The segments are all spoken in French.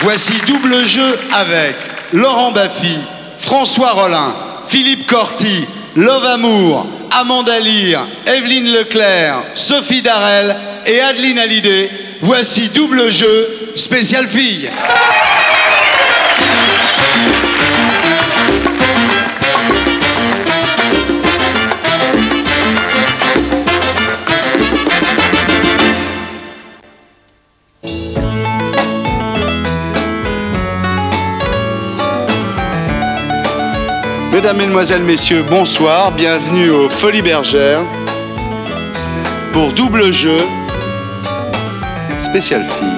Voici double jeu avec Laurent Baffy, François Rollin, Philippe Corti, Love Amour, Amanda Lear, Evelyne Leclerc, Sophie Darel et Adeline Hallyday. Voici double jeu spécial filles. Mesdames, Mesdemoiselles, Messieurs, bonsoir, bienvenue aux Folies Bergères pour double jeu spécial filles.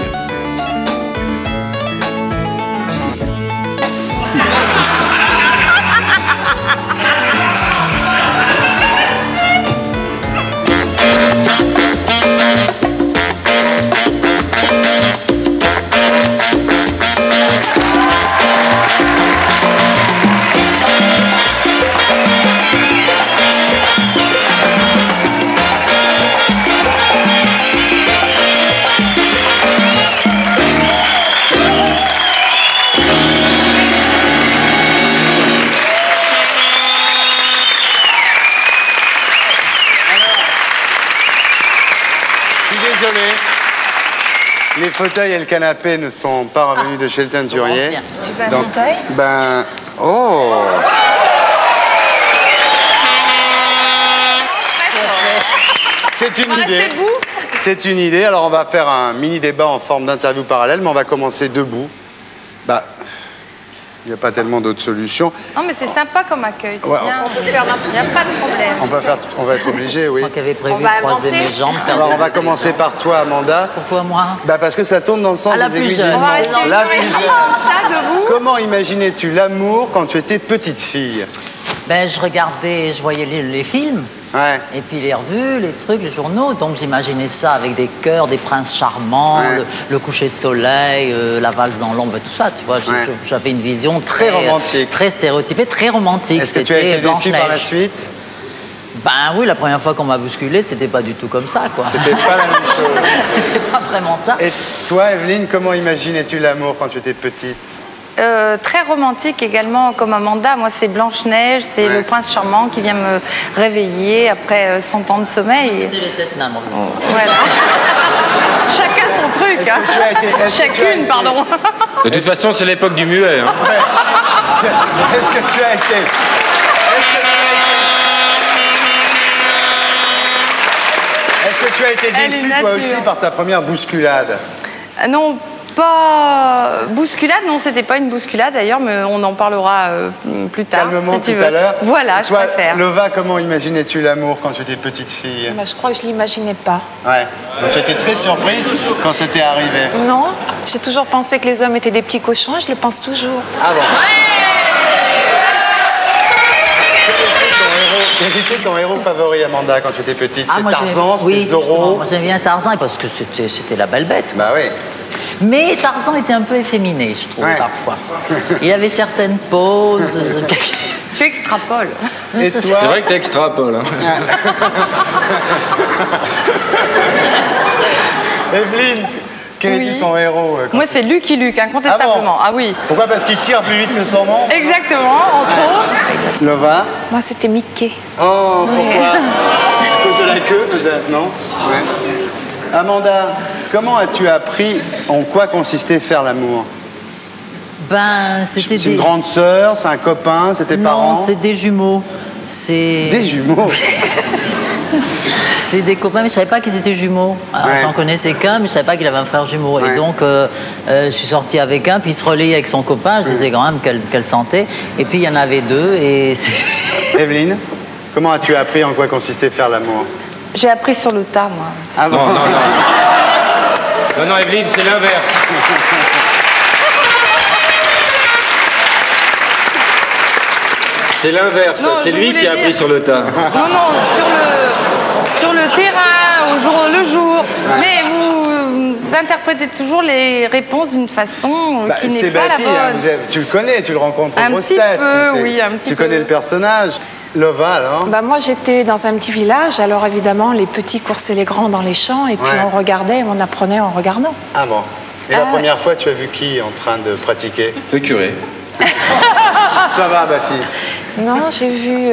Désolé, les fauteuils et le canapé ne sont pas revenus de chez le teinturier. Tu veux un fauteuil? Ben... Oh! C'est une idée. C'est une idée. Alors on va faire un mini débat en forme d'interview parallèle, mais on va commencer debout. Bah, il n'y a pas tellement d'autres solutions. Non, mais c'est sympa comme accueil, c'est ouais, bien. On peut faire il n'y a pas de problème. On va être obligé, oui. Moi qui avais prévu de croiser mes jambes. Alors on va commencer par toi, Amanda. Pourquoi moi? Bah parce que ça tourne dans le sens la des plus aiguilles. jeune. On va rester une heure et demie comme ça, debout. Comment imaginais-tu l'amour quand tu étais petite fille? Ben, je regardais, je voyais les films. Ouais. Et puis les revues, les trucs, les journaux. Donc j'imaginais ça avec des cœurs, des princes charmants, ouais. le coucher de soleil, la valse dans l'ombre, tout ça, tu vois. J'avais une vision très romantique. Très stéréotypée, très romantique. Est-ce que tu as été déçue par la suite? Ben oui, la première fois qu'on m'a bousculé, c'était pas du tout comme ça, quoi. C'était pas la même chose. C'était pas vraiment ça. Et toi, Evelyne, comment imaginais-tu l'amour quand tu étais petite? Très romantique également, comme Amanda. Moi, c'est Blanche-Neige, c'est le prince charmant qui vient me réveiller après 100 ans de sommeil. C'était les 7 nains, moi. Voilà. Chacun son truc. Est-ce que tu as été, Chacune, pardon. De toute façon, c'est l'époque du muet. Hein. Ouais. Est-ce que tu as été... Est-ce que tu as été déçue, toi aussi, par ta première bousculade? Non, pas bousculade, non, c'était pas une bousculade d'ailleurs, mais on en parlera plus tard. Calmement si tu tout veux. à l'heure. Voilà, je préfère. Lova, comment imaginais-tu l'amour quand tu étais petite fille? Bah, je crois que je l'imaginais pas. Ouais. Donc tu étais très surprise quand c'était arrivé. Non, j'ai toujours pensé que les hommes étaient des petits cochons et je le pense toujours. Ah bon? Quel était ton héros favori, Amanda, quand tu étais petite? C'est Tarzan, c'était Zorro? Moi j'aime bien Tarzan parce que c'était la belle bête. Bah oui. Mais Tarzan était un peu efféminé, je trouve, parfois. Il avait certaines poses. Tu extrapoles. Et toi? C'est vrai que tu extrapoles. Hein. Evelyne, quel était ton héros? Moi, c'est Lucky Luke, incontestablement. Ah oui. Pourquoi? Parce qu'il tire plus vite que son nom? Exactement, entre autres. Lova? Moi, c'était Mickey. Oh, pourquoi? À cause de la queue, peut-être, non? Ouais. Amanda, comment as-tu appris en quoi consistait faire l'amour? Ben, c'était C'est une grande sœur, c'est un copain, c'est tes parents? Non, c'est des jumeaux. Des jumeaux? C'est des copains, mais je savais pas qu'ils étaient jumeaux. J'en connaissais qu'un, mais je savais pas qu'il avait un frère jumeau. Ouais. Et donc, je suis sortie avec un, puis il se relayait avec son copain. Je disais quand même qu'elle sentait. Et puis, il y en avait deux. Et Evelyne, comment as-tu appris en quoi consistait faire l'amour? J'ai appris sur le tas, moi. Ah bon? Non, Evelyne, c'est l'inverse. C'est l'inverse. C'est lui qui a appris sur le tas. Non, sur le terrain, au jour le jour. Mais vous interprétez toujours les réponses d'une façon qui n'est pas la bonne. Hein, tu le connais, tu le rencontres un au petit grosses têtes. peu, oui, un petit tu peu. connais le personnage. Lova, alors? Bah, moi, j'étais dans un petit village, alors évidemment, les petits coursaient les grands dans les champs, et puis on regardait, on apprenait en regardant. Ah bon? Et la première fois, tu as vu qui en train de pratiquer? Le curé. Ça va, ma fille? Non, j'ai vu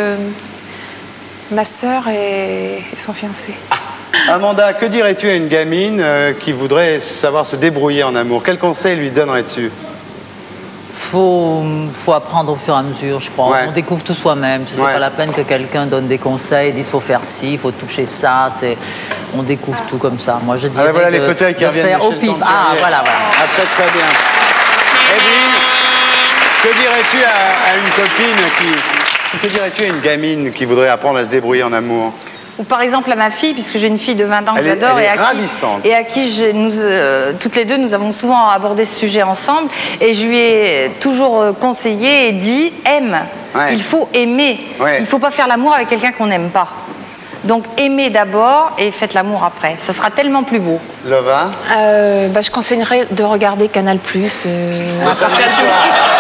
ma sœur et son fiancé. Amanda, que dirais-tu à une gamine qui voudrait savoir se débrouiller en amour? Quel conseil lui donnerais-tu? Faut apprendre au fur et à mesure, je crois. Ouais. On découvre tout soi-même. C'est pas la peine que quelqu'un donne des conseils, dise faut faire ci, il faut toucher ça. On découvre tout comme ça. Moi, je dirais voilà les fauteuils qui reviennent faire chez au le pif. tante Ah, Thierry. voilà. Ah, très très bien. Evelyne, que dirais-tu à une copine que dirais-tu à une gamine qui voudrait apprendre à se débrouiller en amour? Ou par exemple à ma fille, puisque j'ai une fille de 20 ans que Elle est j'adore ravissante. et à qui toutes les deux, nous avons souvent abordé ce sujet ensemble. Et je lui ai toujours conseillé et dit, aime. Ouais. Il faut aimer. Ouais. Il ne faut pas faire l'amour avec quelqu'un qu'on n'aime pas. Donc aimez d'abord et faites l'amour après. Ça sera tellement plus beau. Lova? Je conseillerais de regarder Canal+. Le samedi soir.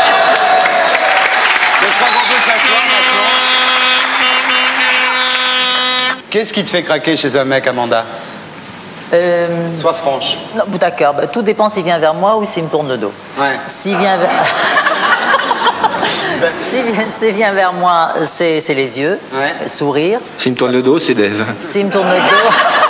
Je crois qu'on peut s'asseoir maintenant. Qu'est-ce qui te fait craquer chez un mec, Amanda? Sois franche. Non, d'accord, tout dépend s'il vient vers moi ou s'il me tourne le dos. Ouais. S'il vient vers... S'il vient vers moi, c'est les yeux, le sourire. S'il me tourne le dos, c'est Dave. S'il me tourne le dos...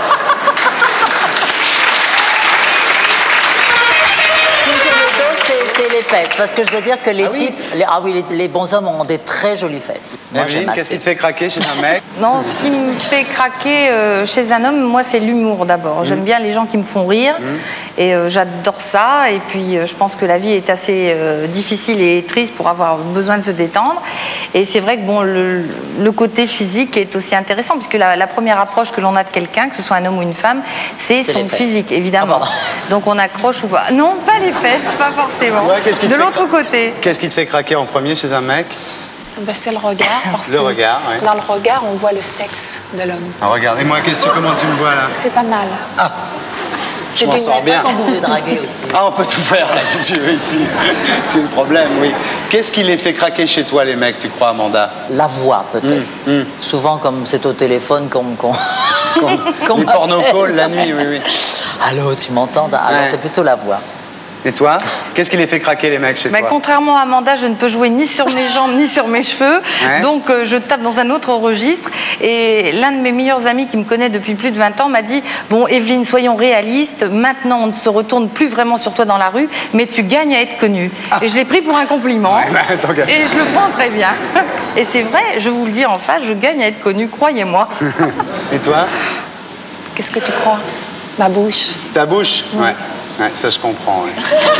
C'est les fesses, parce que je dois dire que les types, les bons hommes ont des très jolies fesses. Moi, j'aime Qu'est-ce qui te fait craquer chez un mec? Non, ce qui me fait craquer chez un homme, moi, c'est l'humour d'abord. J'aime bien les gens qui me font rire et j'adore ça. Et puis, je pense que la vie est assez difficile et triste pour avoir besoin de se détendre. Et c'est vrai que bon, le côté physique est aussi intéressant, puisque la première approche que l'on a de quelqu'un, que ce soit un homme ou une femme, c'est son physique, évidemment. Donc, on accroche ou pas. Non, pas les fesses, pas forcément. Ouais, de l'autre côté. Qu'est-ce qui te fait craquer en premier chez un mec? C'est le regard, parce Le que regard, ouais. dans le regard, on voit le sexe de l'homme. Ah, regardez-moi, comment tu me vois là? C'est pas mal. Ah, je m'en sors bien. Quand vous voulez draguer aussi. Ah, on peut tout faire là, si tu veux, ici. C'est le problème, oui. Qu'est-ce qui les fait craquer chez toi, les mecs, tu crois, Amanda? La voix, peut-être. Souvent, comme c'est au téléphone qu'on Les porno-calls la nuit, oui. Allô, tu m'entends? Alors, c'est plutôt la voix. Et toi? Qu'est-ce qui les fait craquer, les mecs, chez toi? Contrairement à Amanda, je ne peux jouer ni sur mes jambes ni sur mes cheveux. Ouais. Donc, je tape dans un autre registre. Et l'un de mes meilleurs amis qui me connaît depuis plus de 20 ans m'a dit « Bon, Evelyne, soyons réalistes. Maintenant, on ne se retourne plus vraiment sur toi dans la rue, mais tu gagnes à être connue. Et je l'ai pris pour un compliment. Tant qu'à faire. Et je le prends très bien. Et c'est vrai, je vous le dis en face, je gagne à être connue, croyez-moi. Et toi? Qu'est-ce que tu crois? Ma bouche. Ta bouche? Ouais. Ouais, ça je comprends, ouais.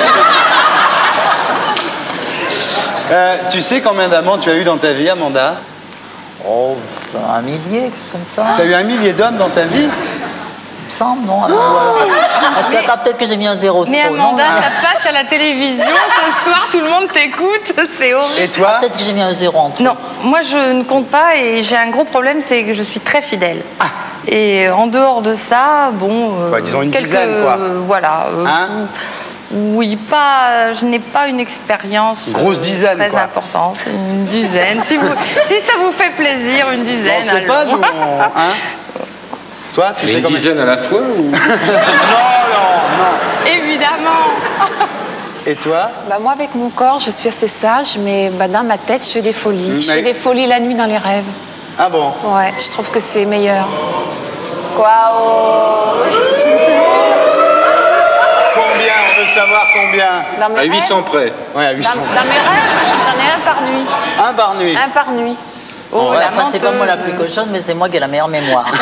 Tu sais combien d'amants tu as eu dans ta vie, Amanda? Oh, 1 millier, quelque chose comme ça. Tu as eu 1 millier d'hommes dans ta vie? Il me semble, non? Attends, peut-être que j'ai mis un zéro de Mais trop, Amanda, non? ça passe à la télévision ce soir, tout le monde t'écoute, c'est horrible. Et toi? Peut-être que j'ai mis un zéro en trop. Non, moi je ne compte pas et j'ai un gros problème, c'est que je suis très fidèle. Et en dehors de ça, bon... disons une dizaine, quoi. Voilà. Hein? Oui, je n'ai pas une expérience Grosse dizaine, très quoi. importante. Une dizaine. Si ça vous fait plaisir, une dizaine. On sait pas, alors. nous, hein? Toi, tu Mais sais une combien? dizaine à la fois ou... Non. Évidemment. Et toi? Moi, avec mon corps, je suis assez sage, mais dans ma tête, je fais des folies. Je Mais- fais des folies la nuit dans les rêves. Ah bon? Ouais, je trouve que c'est meilleur. Quoi? Combien? On veut savoir combien? Dans mes À rêves 800 près. Ouais, à 800. Dans mes rêves, j'en ai un par nuit. Un par nuit. Un par nuit. Oh, Ouais, la enfin, c'est pas moi la menteuse. plus cochonne, mais c'est moi qui ai la meilleure mémoire. Alors,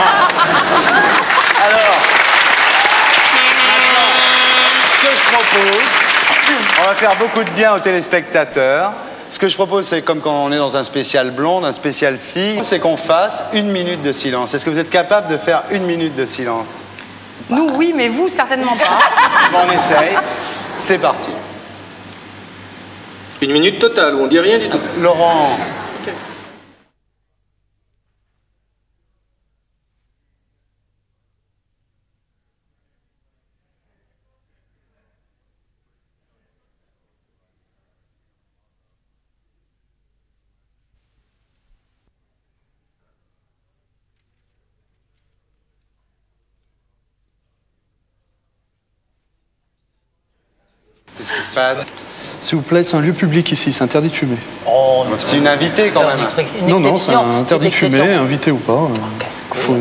ce que je propose, on va faire beaucoup de bien aux téléspectateurs. Ce que je propose, c'est comme quand on est dans un spécial blonde, un spécial fille, c'est qu'on fasse 1 minute de silence. Est-ce que vous êtes capable de faire 1 minute de silence? Nous, oui, mais vous, certainement pas. Bon, on essaye. C'est parti. 1 minute totale, où on dit rien du tout. Laurent. passe? S'il vous plaît, c'est un lieu public ici, c'est interdit de fumer. Oh, C'est une invitée quand même. Une Non, non, c'est exception. interdit de fumer, invité ou pas. Casse-couille.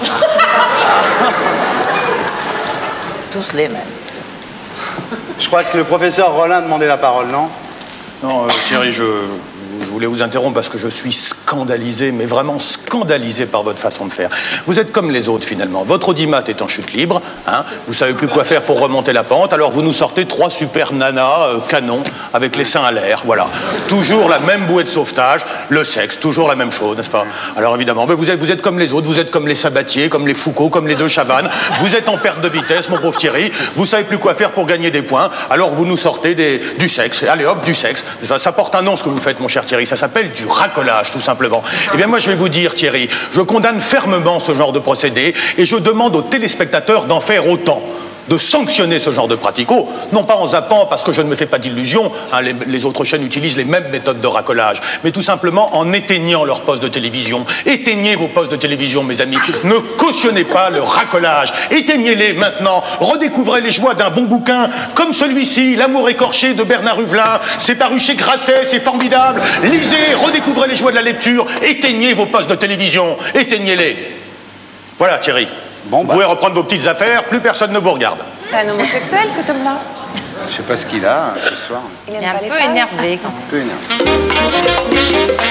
Tous les mêmes. Je crois que le professeur Rollin demandait la parole, non? Non, Thierry, je voulais vous interrompre parce que je suis scandalisé, mais vraiment scandalisé par votre façon de faire. Vous êtes comme les autres, finalement. Votre audimat est en chute libre, hein, vous savez plus quoi faire pour remonter la pente, alors vous nous sortez 3 super nanas canons avec les seins à l'air, voilà. Toujours la même bouée de sauvetage, le sexe, toujours la même chose, n'est-ce pas? Alors évidemment, mais vous êtes comme les autres, vous êtes comme les Sabatier, comme les Foucault, comme les deux Chavannes, vous êtes en perte de vitesse, mon pauvre Thierry, vous savez plus quoi faire pour gagner des points, alors vous nous sortez du sexe, allez hop, du sexe. Ça porte un nom ce que vous faites, mon cher Thierry, ça s'appelle du racolage, tout simplement. Eh bien moi je vais vous dire, Thierry, je condamne fermement ce genre de procédé et je demande aux téléspectateurs d'en faire autant, de sanctionner ce genre de pratique. Oh, non pas en zappant, parce que je ne me fais pas d'illusions, hein, les autres chaînes utilisent les mêmes méthodes de racolage, mais tout simplement en éteignant leurs postes de télévision. Éteignez vos postes de télévision, mes amis. Ne cautionnez pas le racolage. Éteignez-les maintenant. Redécouvrez les joies d'un bon bouquin, comme celui-ci, L'amour écorché de Bernard Huvelin. C'est paru chez Grasset, c'est formidable. Lisez, redécouvrez les joies de la lecture. Éteignez vos postes de télévision. Éteignez-les. Voilà, Thierry. Bon, vous pouvez reprendre vos petites affaires, plus personne ne vous regarde. C'est un homosexuel, cet homme-là. Je sais pas ce qu'il a ce soir. Il Il est aime un pas les peu femmes. énervé quand même. Un peu énervé.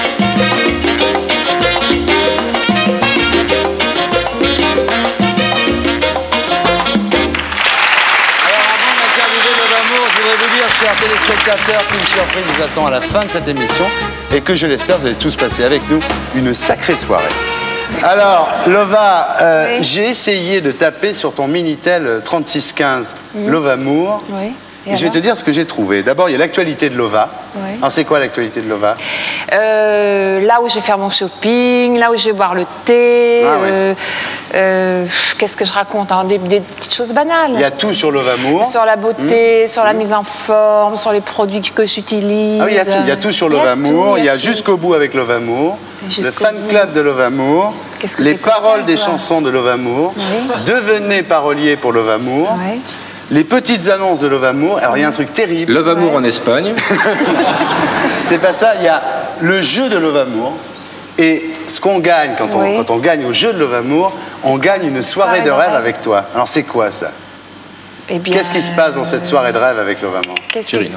Je voudrais vous dire, chers téléspectateurs, qu'une surprise vous attend à la fin de cette émission et que je l'espère, vous allez tous passer avec nous une sacrée soirée. Alors, Lova, Oui. j'ai essayé de taper sur ton Minitel 3615 Lovamour. Oui. Et je vais te dire ce que j'ai trouvé. D'abord, il y a l'actualité de Lova. Oui. Alors, c'est quoi l'actualité de Lova? Là où je vais faire mon shopping, là où je vais boire le thé. Ah ouais. Qu'est-ce que je raconte, hein, des petites choses banales. Il y a tout sur Lovamour. Sur la beauté, sur la mise en forme, sur les produits que j'utilise. Ah oui, il y a tout sur Il y a Lovamour. tout, Il y a tout. Jusqu'au bout avec Lovamour. Le Jusqu'au fan bout. club de Lovamour. Qu'est-ce que Les t'écoutes, paroles des toi chansons de Lovamour. Oui. Devenez parolier pour Lovamour. Oui. Les petites annonces de Lovamour. Alors, il y a un truc terrible. Love Amour en Espagne. C'est pas ça. Il y a le jeu de Lovamour. Et ce qu'on gagne quand Oui. on gagne au jeu de Lovamour, on gagne une soirée de rêve avec toi. Alors, c'est quoi ça? Eh bien, Qu'est-ce qui se passe dans cette soirée de rêve avec Lovamour? Qu'est-ce qui se...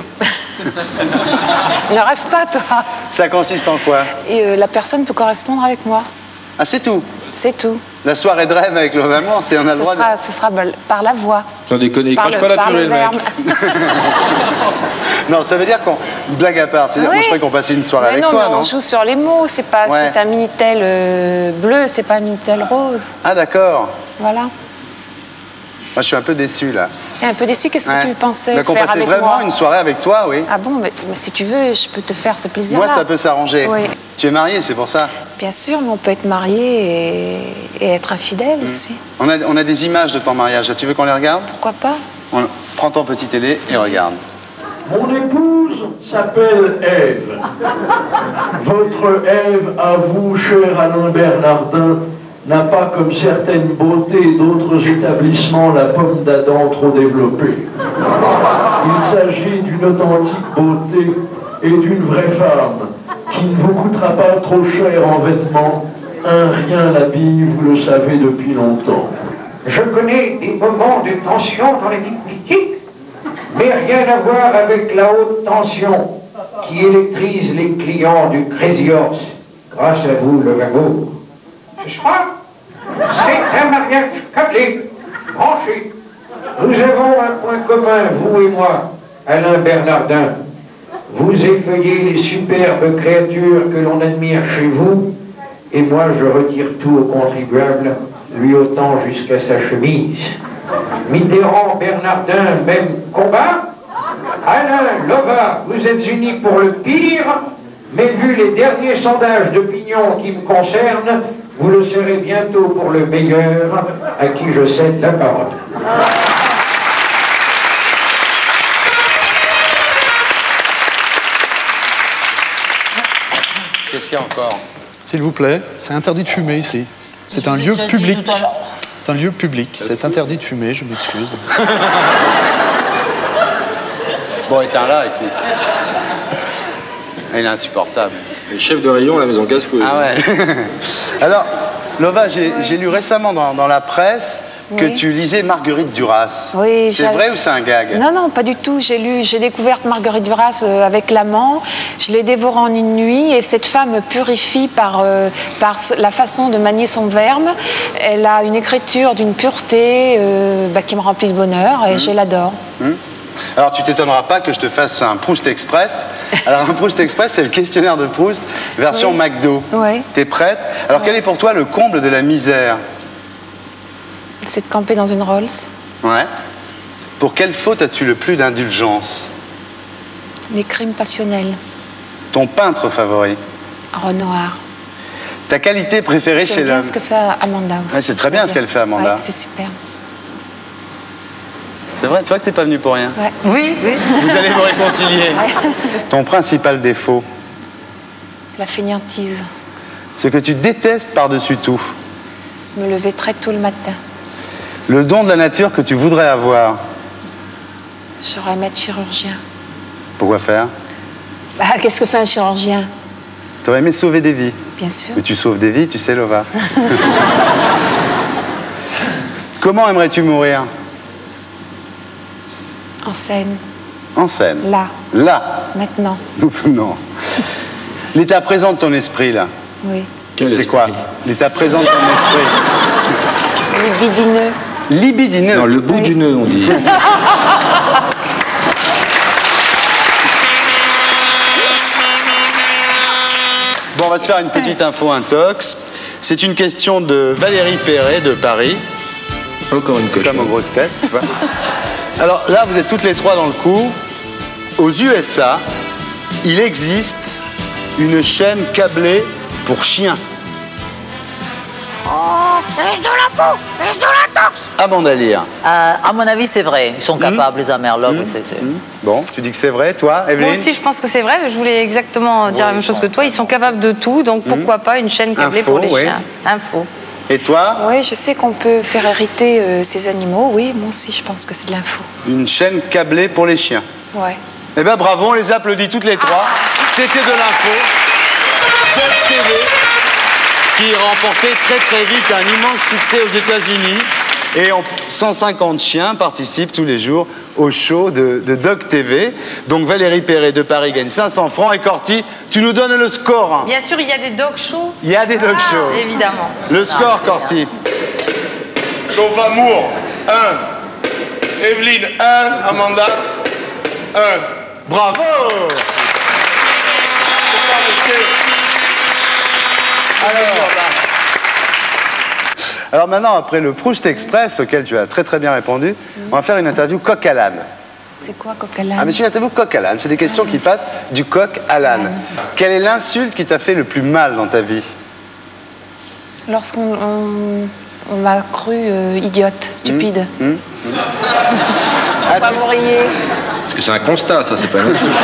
Ne rêve pas, toi. Ça consiste en quoi? Et la personne peut correspondre avec moi. Ah, c'est tout. C'est tout. La soirée de rêve avec Lovamour, c'est on a le droit de... Ce sera par la voix. J'en déconne, il Par crache le- pas la par purée, le le mec. verbe. Non, ça veut dire qu'on... Blague à part, c'est-à-dire Oui. moi je croyais qu'on passait une soirée Mais avec non, toi, mais non? on joue sur les mots. C'est pas, Ouais. c'est un Minitel bleu, c'est pas un Minitel rose. Ah d'accord. Voilà. Moi je suis un peu déçu là. T'es un peu déçu. Qu'est-ce Ouais. que tu pensais Bah, qu'on faire passait avec vraiment moi? une soirée avec toi, oui. Ah bon, mais si tu veux, je peux te faire ce plaisir-là. Moi ça peut s'arranger. Oui. Tu es marié, c'est pour ça. Bien sûr, mais on peut être marié et être infidèle aussi. On a des images de ton mariage. Tu veux qu'on les regarde? Pourquoi pas? Prends ton petit télé et regarde. Mon épouse s'appelle Ève. Votre Ève, à vous, cher Alain Bernardin, n'a pas, comme certaines beautés d'autres établissements, la pomme d'Adam trop développée. Il s'agit d'une authentique beauté et d'une vraie femme qui ne vous coûtera pas trop cher en vêtements. Un rien l'habille, vous le savez depuis longtemps. Je connais des moments de tension dans les vies politiques, mais rien à voir avec la haute tension qui électrise les clients du Crazy Horse. Grâce à vous, Lovamour. Ce soir, c'est un mariage câblé, branché. Nous avons un point commun, vous et moi, Alain Bernardin. Vous effeuillez les superbes créatures que l'on admire chez vous, et moi je retire tout au contribuable, lui ôtant jusqu'à sa chemise. Mitterrand, Bernardin, même combat. Alain, Lova, vous êtes unis pour le pire, mais vu les derniers sondages d'opinion qui me concernent, vous le serez bientôt pour le meilleur, à qui je cède la parole. Qu'est-ce qu'il y a encore? S'il vous plaît, c'est interdit de fumer ici. C'est un lieu public. C'est un lieu public. C'est interdit de fumer, je m'excuse. Bon, éteins-la et puis... Il est insupportable. Le chef de rayon à la maison casse-couille. Ah ouais. Alors, Lova, j'ai lu récemment dans la presse que tu lisais Marguerite Duras. Oui, c'est vrai ou c'est un gag? Non, non, pas du tout. J'ai découvert Marguerite Duras avec l'amant. Je l'ai dévorée en une nuit et cette femme me purifie par la façon de manier son verbe. Elle a une écriture d'une pureté qui me remplit de bonheur et je l'adore. Alors, tu t'étonneras pas que je te fasse un Proust Express. Alors, un Proust Express, c'est le questionnaire de Proust, version McDo. Oui. T'es prête? Alors, quel est pour toi le comble de la misère? C'est de camper dans une Rolls. Ouais. Pour quelle faute as-tu le plus d'indulgence? Les crimes passionnels. Ton peintre favori? Renoir. Ta qualité préférée chez l'homme? J'aime bien ce que fait Amanda aussi. Ouais, c'est très bien ce qu'elle fait, Amanda. Ouais, c'est super. C'est vrai, tu vois que t'es pas venu pour rien. Ouais. Oui, oui. Vous allez vous réconcilier. Ouais. Ton principal défaut? La fainéantise. Ce que tu détestes par-dessus tout? Me lever très tôt le matin. Le don de la nature que tu voudrais avoir? J'aurais aimé être chirurgien. Pourquoi faire? Qu'est-ce que fait un chirurgien? T'aurais aimé sauver des vies? Bien sûr. Mais tu sauves des vies, tu sais, Lova. Comment aimerais-tu mourir? En scène. En scène? Là. Là? Maintenant. Non. L'état présent de ton esprit, là? Oui. C'est quoi? L'état présent de ton esprit? Libidineux. Libidineux? Non, le bout du nœud, on dit. Bon, on va se faire une petite info intox. C'est une question de Valérie Perret de Paris. Encore une C'est comme aux grosses têtes, tu vois. Alors là, vous êtes toutes les trois dans le coup. Aux USA, il existe une chaîne câblée pour chiens. Oh, est-ce de l'info? Est-ce de l'intox? Amanda Lear. À mon avis, c'est vrai. Ils sont capables, les Amerlocs. Bon, tu dis que c'est vrai, toi, Evelyne? Moi aussi, je pense que c'est vrai. Mais je voulais exactement dire la même chose que toi. Ils sont capables de tout, donc pourquoi pas une chaîne câblée Info, pour les oui. chiens. Info. Et toi? Oui, je sais qu'on peut faire hériter ces animaux. Oui, moi aussi, je pense que c'est de l'info. Une chaîne câblée pour les chiens. Ouais. Eh bien, bravo, on les applaudit toutes les trois. C'était de l'info. Doc TV, qui remportait très très vite un immense succès aux États-Unis. Et 150 chiens participent tous les jours au show de Doc TV. Donc Valérie Perret de Paris gagne 500 francs. Et Corty, tu nous donnes le score. Bien sûr, il y a des dog shows. Il y a des dog shows. Évidemment. Le score, Corty. Lovamour, 1. Evelyne, 1. Amanda, 1. Bravo! Alors maintenant, après le Proust Express, auquel tu as très très bien répondu, on va faire une interview coq à l'âne. C'est quoi, coq à l'âne? Ah, mais c'est une interview coq à l'âne. C'est des questions qui passent du coq à l'âne. Quelle est l'insulte qui t'a fait le plus mal dans ta vie? Lorsqu'on m'a cru idiote, stupide. Pas vous riez. Parce que c'est un constat, ça, c'est pas un insulte.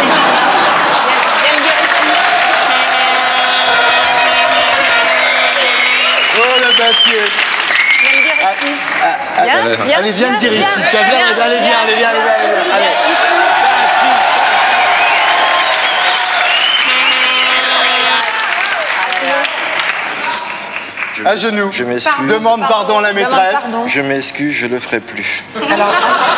Oh, le Mathieu. Allez, viens me dire ici. Tiens, viens, allez, viens. Allez. À genoux. Je m'excuse. Demande pardon à la maîtresse. Je m'excuse, je le ferai plus. Alors,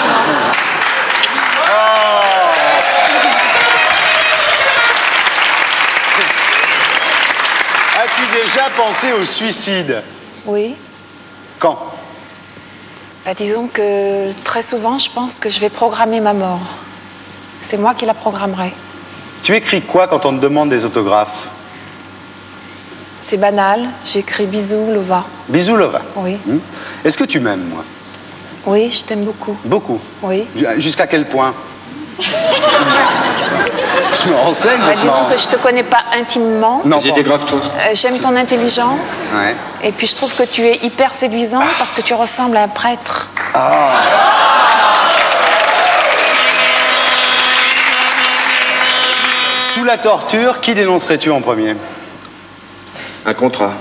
As-tu déjà pensé au suicide? oui. Quand? Disons que très souvent, je pense que je vais programmer ma mort. C'est moi qui la programmerai. Tu écris quoi quand on te demande des autographes? C'est banal. J'écris bisous, Lova. Bisous, Lova. Oui. Est-ce que tu m'aimes, moi? Oui, je t'aime beaucoup. Beaucoup? Oui. Jusqu'à quel point? Je me renseigne maintenant. Disons que je te connais pas intimement. Non, Vas-y, dégrave-toi. J'aime ton intelligence. Ouais. Et puis je trouve que tu es hyper séduisant parce que tu ressembles à un prêtre. Sous la torture, qui dénoncerais-tu en premier? Un contrat.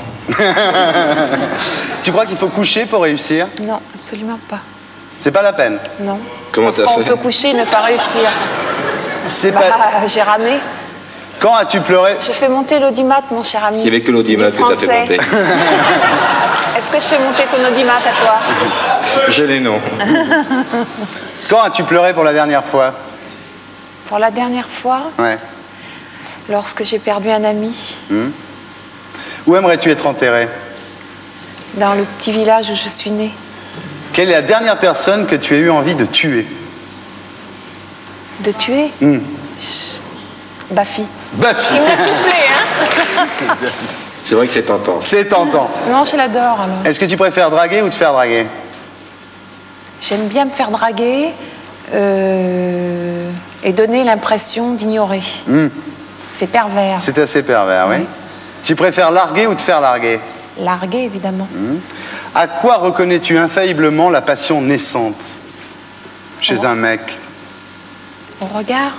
Tu crois qu'il faut coucher pour réussir? Non, absolument pas. C'est pas la peine. Non. Comment Parce t'as qu'on fait? peut coucher et ne pas réussir. c'est pas... J'ai ramé. Quand as-tu pleuré? Je fais monter l'audimat, mon cher ami. Il n'y avait que l'audimat que tu as fait monter. Est-ce que je fais monter ton audimat à toi? J'ai les noms. Quand as-tu pleuré pour la dernière fois? Pour la dernière fois? Ouais. Lorsque j'ai perdu un ami. Où aimerais-tu être enterré? Dans le petit village où je suis née. Quelle est la dernière personne que tu as eu envie de tuer? De tuer? Bafi. Bafi. Il me l'a soufflé, hein? C'est vrai que c'est tentant. C'est tentant. Non, je l'adore, alors. Est-ce que tu préfères draguer ou te faire draguer? J'aime bien me faire draguer et donner l'impression d'ignorer. C'est pervers. C'est assez pervers, oui. Tu préfères larguer ou te faire larguer? Larguer, évidemment. À quoi reconnais-tu infailliblement la passion naissante chez un mec? Au regard.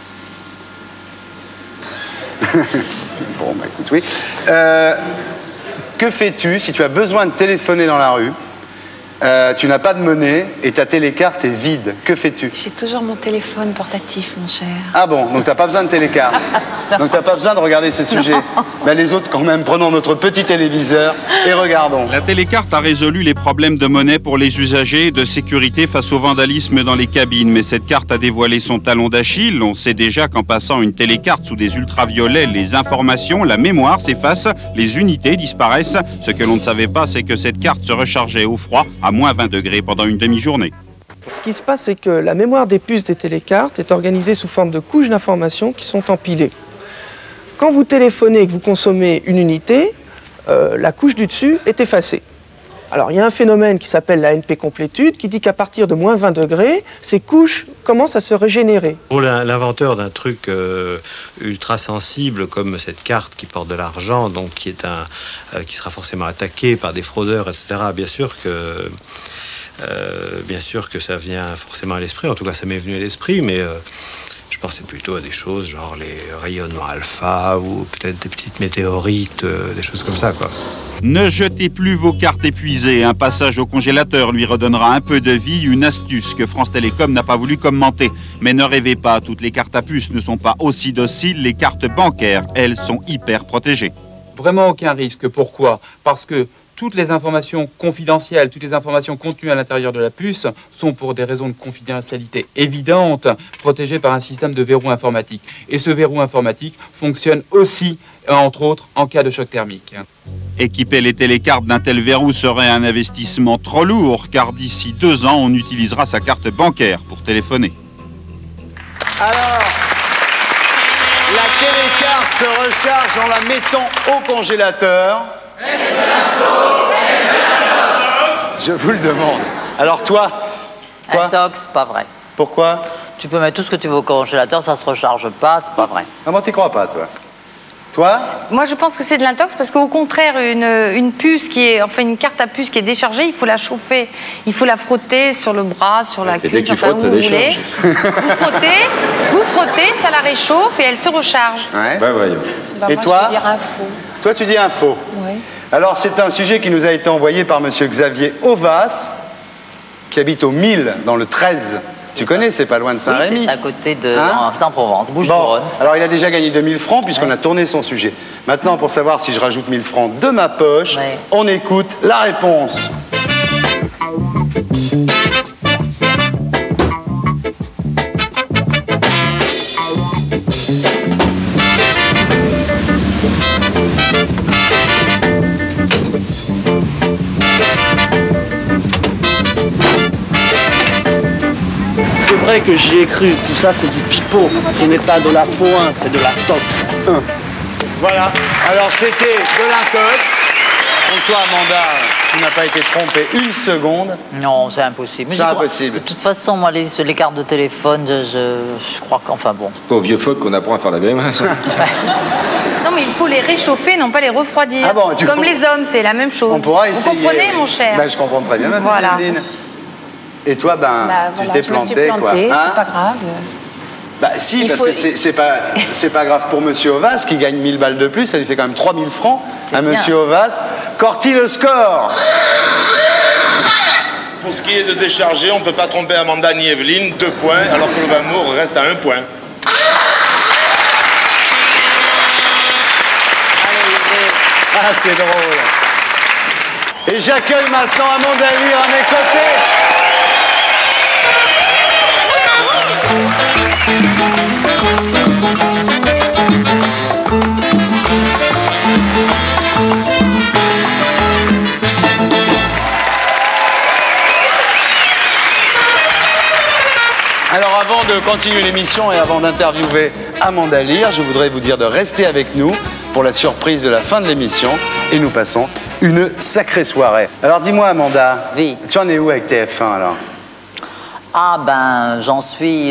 Bon, bah écoute, oui. Que fais-tu si tu as besoin de téléphoner dans la rue, tu n'as pas de monnaie et ta télécarte est vide? Que fais-tu? J'ai toujours mon téléphone portatif, mon cher. Ah bon, donc t'as pas besoin de télécarte. Donc t'as pas besoin de regarder ce sujet. Ben, les autres, quand même, prenons notre petit téléviseur et regardons. La télécarte a résolu les problèmes de monnaie pour les usagers et de sécurité face au vandalisme dans les cabines. Mais cette carte a dévoilé son talon d'Achille. On sait déjà qu'en passant une télécarte sous des ultraviolets, les informations, la mémoire s'effacent, les unités disparaissent. Ce que l'on ne savait pas, c'est que cette carte se rechargeait au froid à moins 20 degrés pendant une demi-journée. Ce qui se passe, c'est que la mémoire des puces des télécartes est organisée sous forme de couches d'informations qui sont empilées. Quand vous téléphonez et que vous consommez une unité, la couche du dessus est effacée. Alors, il y a un phénomène qui s'appelle la NP-complétude qui dit qu'à partir de moins 20 degrés, ces couches commencent à se régénérer. Pour l'inventeur d'un truc ultra sensible comme cette carte qui porte de l'argent, donc qui sera forcément attaqué par des fraudeurs, etc., bien sûr que ça vient forcément à l'esprit. En tout cas, ça m'est venu à l'esprit, mais je pensais plutôt à des choses genre les rayonnements alpha ou peut-être des petites météorites, des choses comme ça, quoi. Ne jetez plus vos cartes épuisées. Un passage au congélateur lui redonnera un peu de vie, une astuce que France Télécom n'a pas voulu commenter. Mais ne rêvez pas, toutes les cartes à puce ne sont pas aussi dociles. Les cartes bancaires, elles, sont hyper protégées. Vraiment aucun risque. Pourquoi? Parce que toutes les informations confidentielles, toutes les informations contenues à l'intérieur de la puce sont pour des raisons de confidentialité évidentes, protégées par un système de verrou informatique. Et ce verrou informatique fonctionne aussi, entre autres, en cas de choc thermique. Équiper les télécartes d'un tel verrou serait un investissement trop lourd, car d'ici 2 ans, on utilisera sa carte bancaire pour téléphoner. Alors, la télécarte se recharge en la mettant au congélateur. Je vous le demande. Alors toi, quoi? Intox, pas vrai. Pourquoi? Tu peux mettre tout ce que tu veux au congélateur, ça se recharge pas, c'est pas vrai. Ah bon, t'y crois pas, toi? Toi? Moi, je pense que c'est de l'intox parce qu'au contraire, une puce qui est, enfin une carte à puce qui est déchargée, il faut la chauffer, il faut la frotter sur le bras, sur la cuisse, dès que tu enfin frottes, où ça vous voulez. décharge. Vous frottez, ça la réchauffe et elle se recharge. Ouais. Bah voyons. Bah, Et moi, toi? je veux dire un faux. Toi, tu dis un faux. Oui. Alors, c'est un sujet qui nous a été envoyé par monsieur Xavier Ovas, qui habite au 1000, dans le 13. Tu connais, c'est pas loin de Saint-Rémy. Oui, c'est à côté de... Hein? C'est en Provence, Bouches-du-Rhône. Bon, alors il a déjà gagné 2000 francs puisqu'on a tourné son sujet. Maintenant, pour savoir si je rajoute 1000 francs de ma poche, on écoute la réponse. C'est vrai que j'y ai cru, tout ça c'est du pipeau, ce n'est pas de la faux 1, c'est de la tox 1. Voilà, alors c'était de l'intox. Donc toi, Amanda, tu n'as pas été trompée une seconde. Non, c'est impossible. C'est impossible. De toute façon, moi, les cartes de téléphone, je crois qu'enfin bon. Pas au vieux phoque qu'on apprend à faire la grimace. Non, mais il faut les réchauffer, non pas les refroidir. Ah bon, comme les hommes, c'est la même chose. On pourra essayer. Vous comprenez, mon cher? Ben, je comprends très bien, ma petite Voilà. Evelyne. Et toi, Voilà, tu t'es je me suis planté, quoi. plantée, Hein? c'est pas grave. Bah si, parce que c'est pas grave pour Monsieur Ovas qui gagne 1000 balles de plus, ça lui fait quand même 3000 francs à Monsieur Ovas. Corti, le score. Pour ce qui est de décharger, on ne peut pas tromper Amanda ni Evelyne, 2 points, alors que le Vamour reste à 1 point. Ah, c'est drôle. Et j'accueille maintenant Amanda Lear à mes côtés. Alors avant de continuer l'émission et avant d'interviewer Amanda Lear, je voudrais vous dire de rester avec nous pour la surprise de la fin de l'émission et nous passons une sacrée soirée. Alors dis-moi Amanda, oui. Tu en es où avec TF1 alors? Ah ben j'en suis...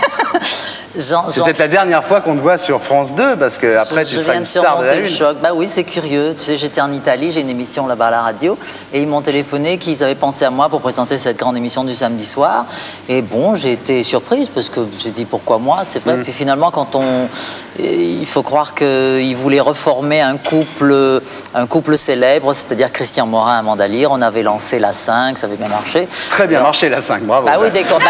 C'est peut-être la dernière fois qu'on te voit sur France 2 parce que après tu seras une star de la une. Choc. Bah oui, c'est curieux. Tu sais, j'étais en Italie, j'ai une émission là-bas à la radio et ils m'ont téléphoné qu'ils avaient pensé à moi pour présenter cette grande émission du samedi soir. Et bon, j'ai été surprise parce que j'ai dit pourquoi moi, c'est vrai. Puis finalement, il faut croire qu'ils voulaient reformer un couple célèbre, c'est-à-dire Christian Morin et Amanda Lear. On avait lancé la 5, ça avait bien marché. Très bien marché la 5, bravo. Bah oui,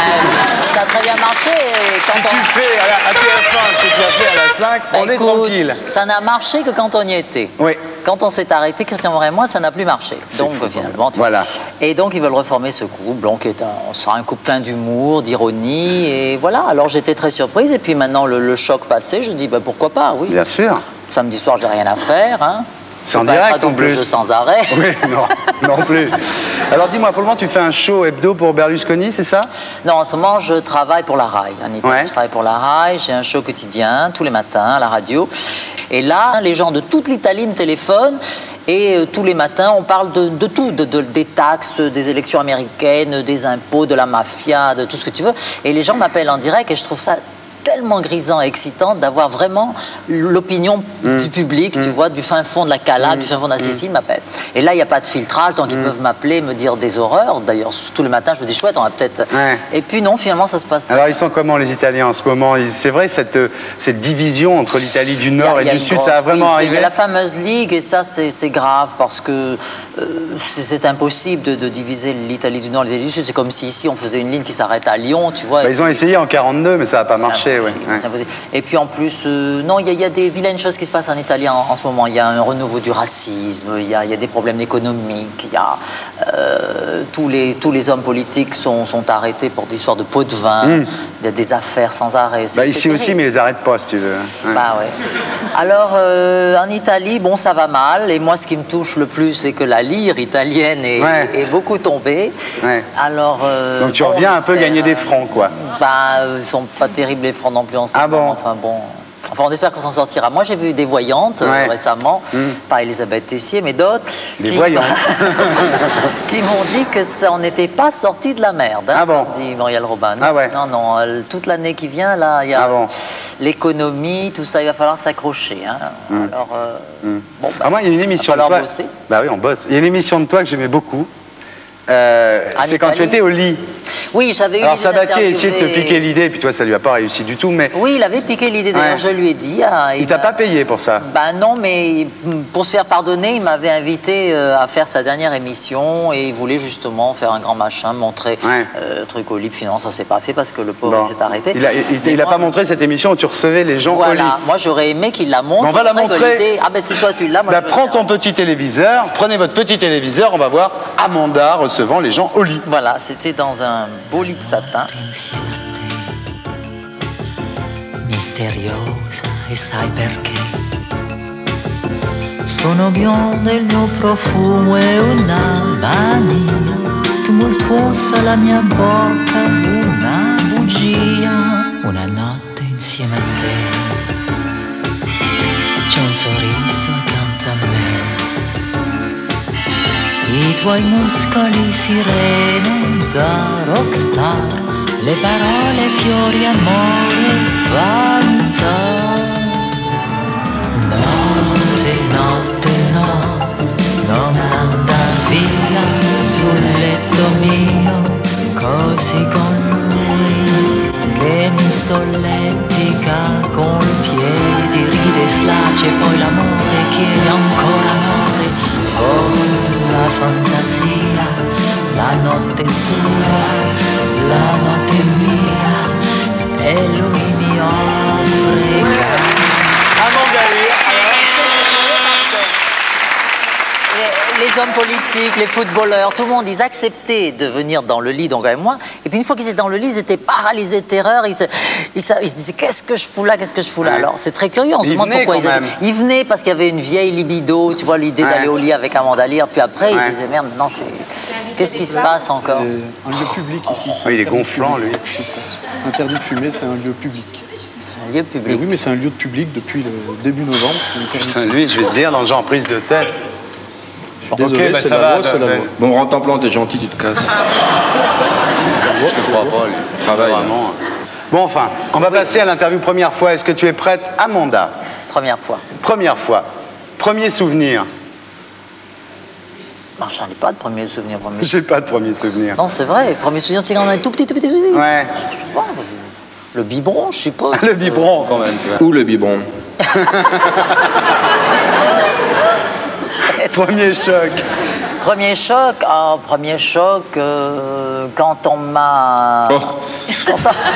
ça a très bien marché. Et quand si tu fais à TF1 ce que tu as fait à la 5, on est tranquille. Ça n'a marché que quand on y était. Oui. Quand on s'est arrêté, Christian Morin et moi, ça n'a plus marché. Donc finalement, voilà. Et donc ils veulent reformer ce couple. Donc on sera un couple plein d'humour, d'ironie, et voilà. Alors j'étais très surprise. Et puis maintenant le choc passé, je dis bah, pourquoi pas, oui. Bien sûr. Samedi soir, j'ai rien à faire. Hein. C'est en direct en plus. Sans arrêt. Oui, non plus. Alors dis-moi, pour le moment, tu fais un show hebdo pour Berlusconi, c'est ça? Non, en ce moment, je travaille pour la RAI. En Italie, je travaille pour la RAI. J'ai un show quotidien, tous les matins, à la radio. Et là, les gens de toute l'Italie me téléphonent. Et tous les matins, on parle de tout, des taxes, des élections américaines, des impôts, de la mafia, de tout ce que tu veux. Et les gens m'appellent en direct et je trouve ça tellement grisant et excitant d'avoir vraiment l'opinion du public, tu vois, du fin fond de la Calabre, du fin fond de la Sicile m'appelle. Et là, il n'y a pas de filtrage, donc ils peuvent m'appeler, me dire des horreurs. D'ailleurs, tous les matins, je me dis chouette, on va peut-être... Et puis non, finalement, ça se passe très bien. Alors, ils sont comment les Italiens en ce moment? C'est vrai, cette division entre l'Italie du Nord et du Sud, ça a vraiment arrivé? Il y a la fameuse Ligue, et ça, c'est grave, parce que c'est impossible de diviser l'Italie du Nord et l'Italie du Sud. C'est comme si ici, on faisait une ligne qui s'arrête à Lyon, tu vois. Bah, ils ont essayé en 42, mais ça n'a pas marché. C'est impossible. Et puis en plus, non, il y a des vilaines choses qui se passent en Italie en ce moment. Il y a un renouveau du racisme, il y a des problèmes économiques, il y a tous les hommes politiques sont arrêtés pour des histoires de pots de vin, il y a des affaires sans arrêt. Bah, ici aussi, mais ils les arrêtent pas, si tu veux. Bah ouais. Alors, en Italie, bon, ça va mal. Et moi, ce qui me touche le plus, c'est que la lire italienne est beaucoup tombée. Alors, donc tu reviens un peu gagner des francs, quoi. Bah, ils sont pas terribles les francs non plus en ce moment. Bon. Enfin, on espère qu'on s'en sortira. Moi, j'ai vu des voyantes récemment, pas Elisabeth Tessier, mais d'autres, qui m'ont dit que ça, on n'était pas sorti de la merde. Hein, dit Muriel Robin. Non, toute l'année qui vient, là, il y a l'économie, tout ça, il va falloir s'accrocher. Hein. Alors, moi, il y a une émission de toi. Bosser. Bah oui, on bosse. Il y a une émission de toi que j'aimais beaucoup. C'est quand tu étais au lit. Oui, j'avais eu Alors Sabatier a essayé de te piquer l'idée, puis toi ça lui a pas réussi du tout, mais... Oui, il avait piqué l'idée, d'ailleurs je lui ai dit. Il t'a pas payé pour ça? Bah non, mais pour se faire pardonner, il m'avait invité à faire sa dernière émission et il voulait justement faire un grand machin, montrer le truc au lit. Finalement, ça s'est pas fait parce que le pauvre s'est arrêté. Il a pas montré cette émission où tu recevais les gens au lit. Voilà, moi j'aurais aimé qu'il la montre. On va la montrer. Ah ben si toi tu l'as, moi je prends ton petit téléviseur, prenez votre petit téléviseur, on va voir Amanda recevant les gens au lit. Voilà, c'était dans un beau lit de satin. Misteriosa e sai perché sono bionda, il mio profumo è una mania tumultuosa, la mia bocca una bugia. Una notte insieme a te c'è un sorriso accanto a me, i tuoi muscoli sirene da rockstar, le parole, fiori, amore, vanità. Notte, notte, no, non andar via sul letto mio, così con lui che mi solletica con i piedi, ride, slace, poi l'amore chiede ancora amore, con la fantasia, la notte è tua, la notte è mia e lui mi offre. Amanda Lear. les hommes politiques, les footballeurs, tout le monde, ils acceptaient de venir dans le lit, donc avec moi. Et puis une fois qu'ils étaient dans le lit, ils étaient paralysés de terreur. Ils se disaient, qu'est-ce que je fous là, qu'est-ce que je fous là. Alors c'est très curieux, on se demande pourquoi ils venaient parce qu'il y avait une vieille libido, tu vois, l'idée d'aller au lit avec Amanda Lear. Puis après, ils se disaient, merde, maintenant, qu'est-ce qui se passe encore? Un lieu public ici. Il est gonflant, lui. C'est interdit de fumer, c'est un lieu public. Un lieu public. Oui, mais c'est un lieu de public depuis le début novembre. Putain, lui, je vais te dire, dans le genre prise de tête. Désolé, ok, bah, c'est ça la va. loi, c'est la loi. Bon, rentre en plan, t'es gentil, tu te casses. Je te crois pas, lui. Travail. Vraiment. Bon, enfin, on va passer à l'interview première fois. Est-ce que tu es prête, Amanda? Première fois. Première fois. Premier souvenir. Non, j'en ai pas de premier souvenir. J'ai pas de premier souvenir. Non, c'est vrai. Premier souvenir, tu sais, quand on est tout petit. Ouais. Je sais pas. Le biberon, je suppose. Le biberon, quand même. Tu vois. Où le biberon? Premier choc. Premier choc, quand on m'a... Oh. Quand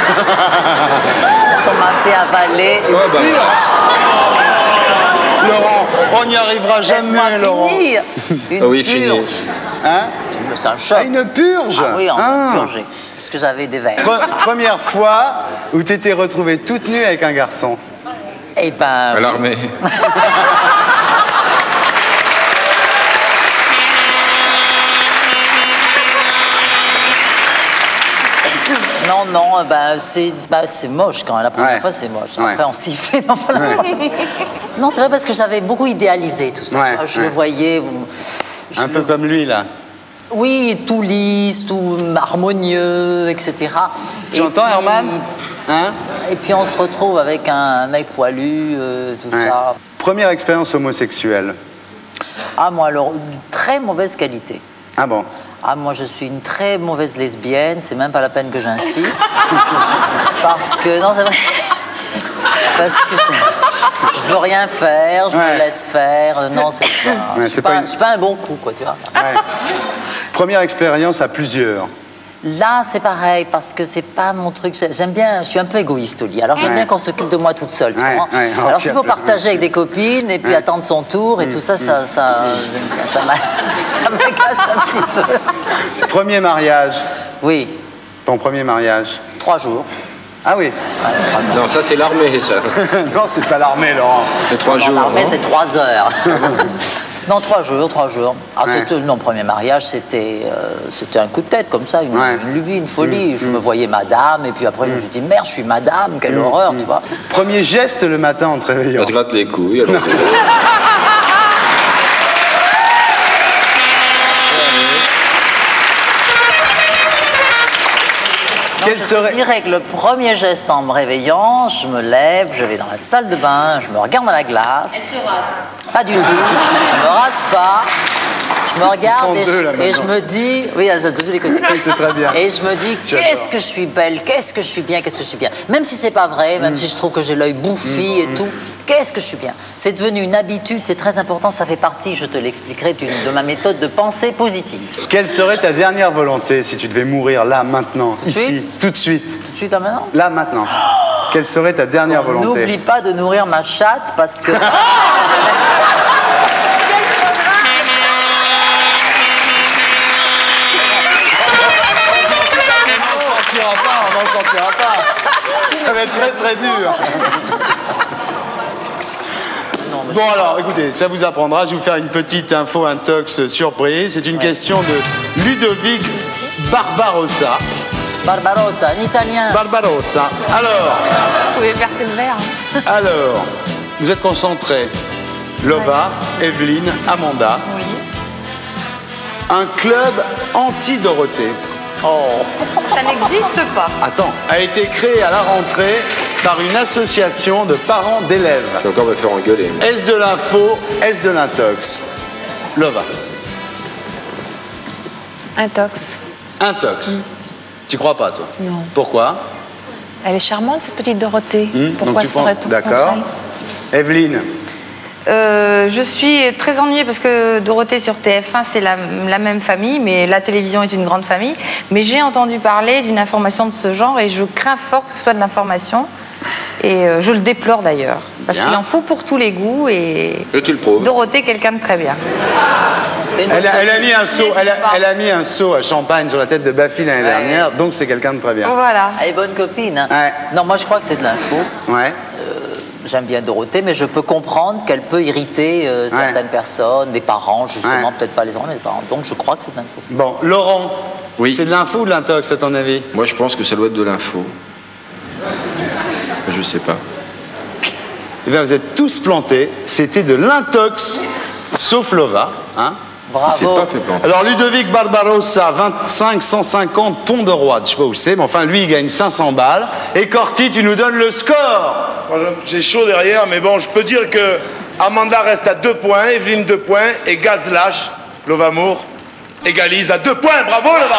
on m'a fait avaler une purge. Laurent, on n'y arrivera jamais, Laurent. Finir. Une purge. Hein? C'est un choc. Une purge? Ah oui, on m'a purgé. Parce que j'avais des verres. Première fois où tu t'es retrouvée toute nue avec un garçon? Eh ben... À l'armée. Non, c'est moche quand même. La première fois, c'est moche. Après, on s'y fait. Non, c'est vrai parce que j'avais beaucoup idéalisé tout ça. Je le voyais. Un peu comme lui, là. Oui, tout lisse, tout harmonieux, etc. Tu entends, Herman? Hein? Et puis on se retrouve avec un mec poilu, tout ça. Première expérience homosexuelle? Ah, moi, alors, une très mauvaise qualité. Ah bon? Ah, moi, je suis une très mauvaise lesbienne, c'est même pas la peine que j'insiste. Parce que, non, c'est vrai. Parce que je veux rien faire, je me laisse faire. Non, c'est pas. Je suis pas un bon coup, quoi, tu vois. Première expérience à plusieurs? Là, c'est pareil, parce que c'est pas mon truc. J'aime bien, je suis un peu égoïste au lit. Alors, j'aime bien qu'on s'occupe de moi toute seule, tu vois. Alors, s'il faut partager avec des copines et puis attendre son tour et tout ça, ça m'agace un petit peu. Premier mariage? Oui. Ton premier mariage? 3 jours. Ah oui? Non, ça, c'est l'armée, ça. Non, c'est pas l'armée, Laurent. C'est 3 jours. L'armée, c'est 3 heures. Non, 3 jours. Ah, mon premier mariage, c'était un coup de tête comme ça, une lubie, une folie. Je me voyais madame, et puis après, je me suis dit, merde, je suis madame, quelle horreur, tu vois. Premier geste le matin en te réveillant? On se gratte les couilles, alors. Je dirais que le premier geste en me réveillant, je me lève, je vais dans la salle de bain, je me regarde dans la glace. Elle se rase. Pas du tout. Je me rase pas. Je me regarde et je me dis, oui, de tous les côtés. C'est très bien. Et je me dis, qu'est-ce que je suis belle, qu'est-ce que je suis bien, qu'est-ce que je suis bien. Même si c'est pas vrai, même si je trouve que j'ai l'œil bouffi et tout, qu'est-ce que je suis bien. C'est devenu une habitude, c'est très important, ça fait partie, je te l'expliquerai, de ma méthode de pensée positive. Quelle serait ta dernière volonté si tu devais mourir là, maintenant, ici, tout de suite? Tout de suite, là, maintenant? Là, maintenant. Quelle serait ta dernière volonté? N'oublie pas de nourrir ma chatte parce que... On n'en sortira pas. Ça va être très très dur. Bon alors, écoutez, ça vous apprendra. Je vais vous faire une petite info intox surprise. C'est une question de Ludovic Barbarossa. Barbarossa, un italien. Barbarossa. Alors. Vous pouvez verser le verre. Alors, vous êtes concentrés. Lova, Evelyne, Amanda. Oui. Un club anti-Dorothée. Oh. Ça n'existe pas. Attends, a été créé à la rentrée par une association de parents d'élèves. Je vais encore me faire engueuler. Est-ce de l'info, est-ce de l'intox? Lova. Intox. Intox. Tu crois pas, toi? Non. Pourquoi? Elle est charmante, cette petite Dorothée. Pourquoi donc tu serait-on d'accord. Evelyne. Je suis très ennuyée parce que Dorothée sur TF1, c'est la même famille, mais la télévision est une grande famille. Mais j'ai entendu parler d'une information de ce genre et je crains fort que ce soit de l'information. Et je le déplore d'ailleurs. Parce qu'il en faut pour tous les goûts et tu le prouves. Dorothée, quelqu'un de très bien. Elle a mis un seau à champagne sur la tête de Baffy l'année dernière, donc c'est quelqu'un de très bien. Voilà. Elle est bonne copine. Hein. Ouais. Non, moi je crois que c'est de l'info. Ouais. J'aime bien Dorothée, mais je peux comprendre qu'elle peut irriter certaines personnes, des parents, justement, peut-être pas les enfants, mais les parents. Donc je crois que c'est de l'info. Bon, Laurent, oui. C'est de l'info ou de l'intox, à ton avis? Moi, je pense que ça doit être de l'info. Je sais pas. Eh bien, vous êtes tous plantés. C'était de l'intox, sauf Lova. Hein? Bravo. Pas fait planter. Alors, Ludovic Barbarossa, 25 150 Pont de Roi. Je sais pas où c'est, mais enfin, lui, il gagne 500 balles. Et Corty, tu nous donnes le score. J'ai chaud derrière, mais bon, je peux dire que Amanda reste à 2 points, Evelyne 2 points, et Gazlash, Lovamour, égalise à 2 points. Bravo, Lova.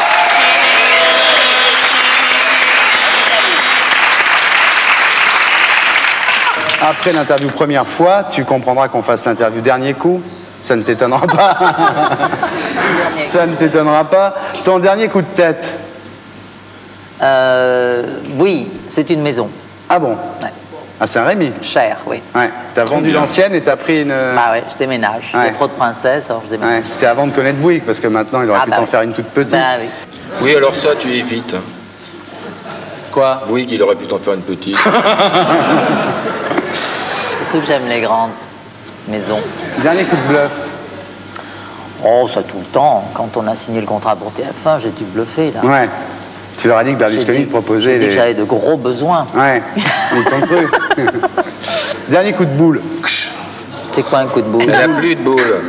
Après l'interview première fois, tu comprendras qu'on fasse l'interview dernier coup. Ça ne t'étonnera pas. Ça ne t'étonnera pas. Ton dernier coup de tête? Oui, c'est une maison. Ah bon? Ouais. À Saint-Rémy? Cher, oui. Ouais. T'as vendu l'ancienne et t'as pris une... Ah ouais, je déménage. Il y a trop de princesses, alors je déménage. Ouais. C'était avant de connaître Bouygues, parce que maintenant, il aurait pu t'en faire une toute petite. Bah oui. Oui, alors ça, tu évites. Quoi? Bouygues, il aurait pu t'en faire une petite. Surtout que j'aime les grandes maisons. Dernier coup de bluff? Oh, ça tout le temps. Quand on a signé le contrat pour TF1, j'ai dû bluffer, là. Ouais. Tu leur as dit que Berlusconi proposait... J'ai dit que j'avais de gros besoins. Ouais, ils t'ont cru. Dernier coup de boule. C'est quoi un coup de boule? Elle n'a plus de boule.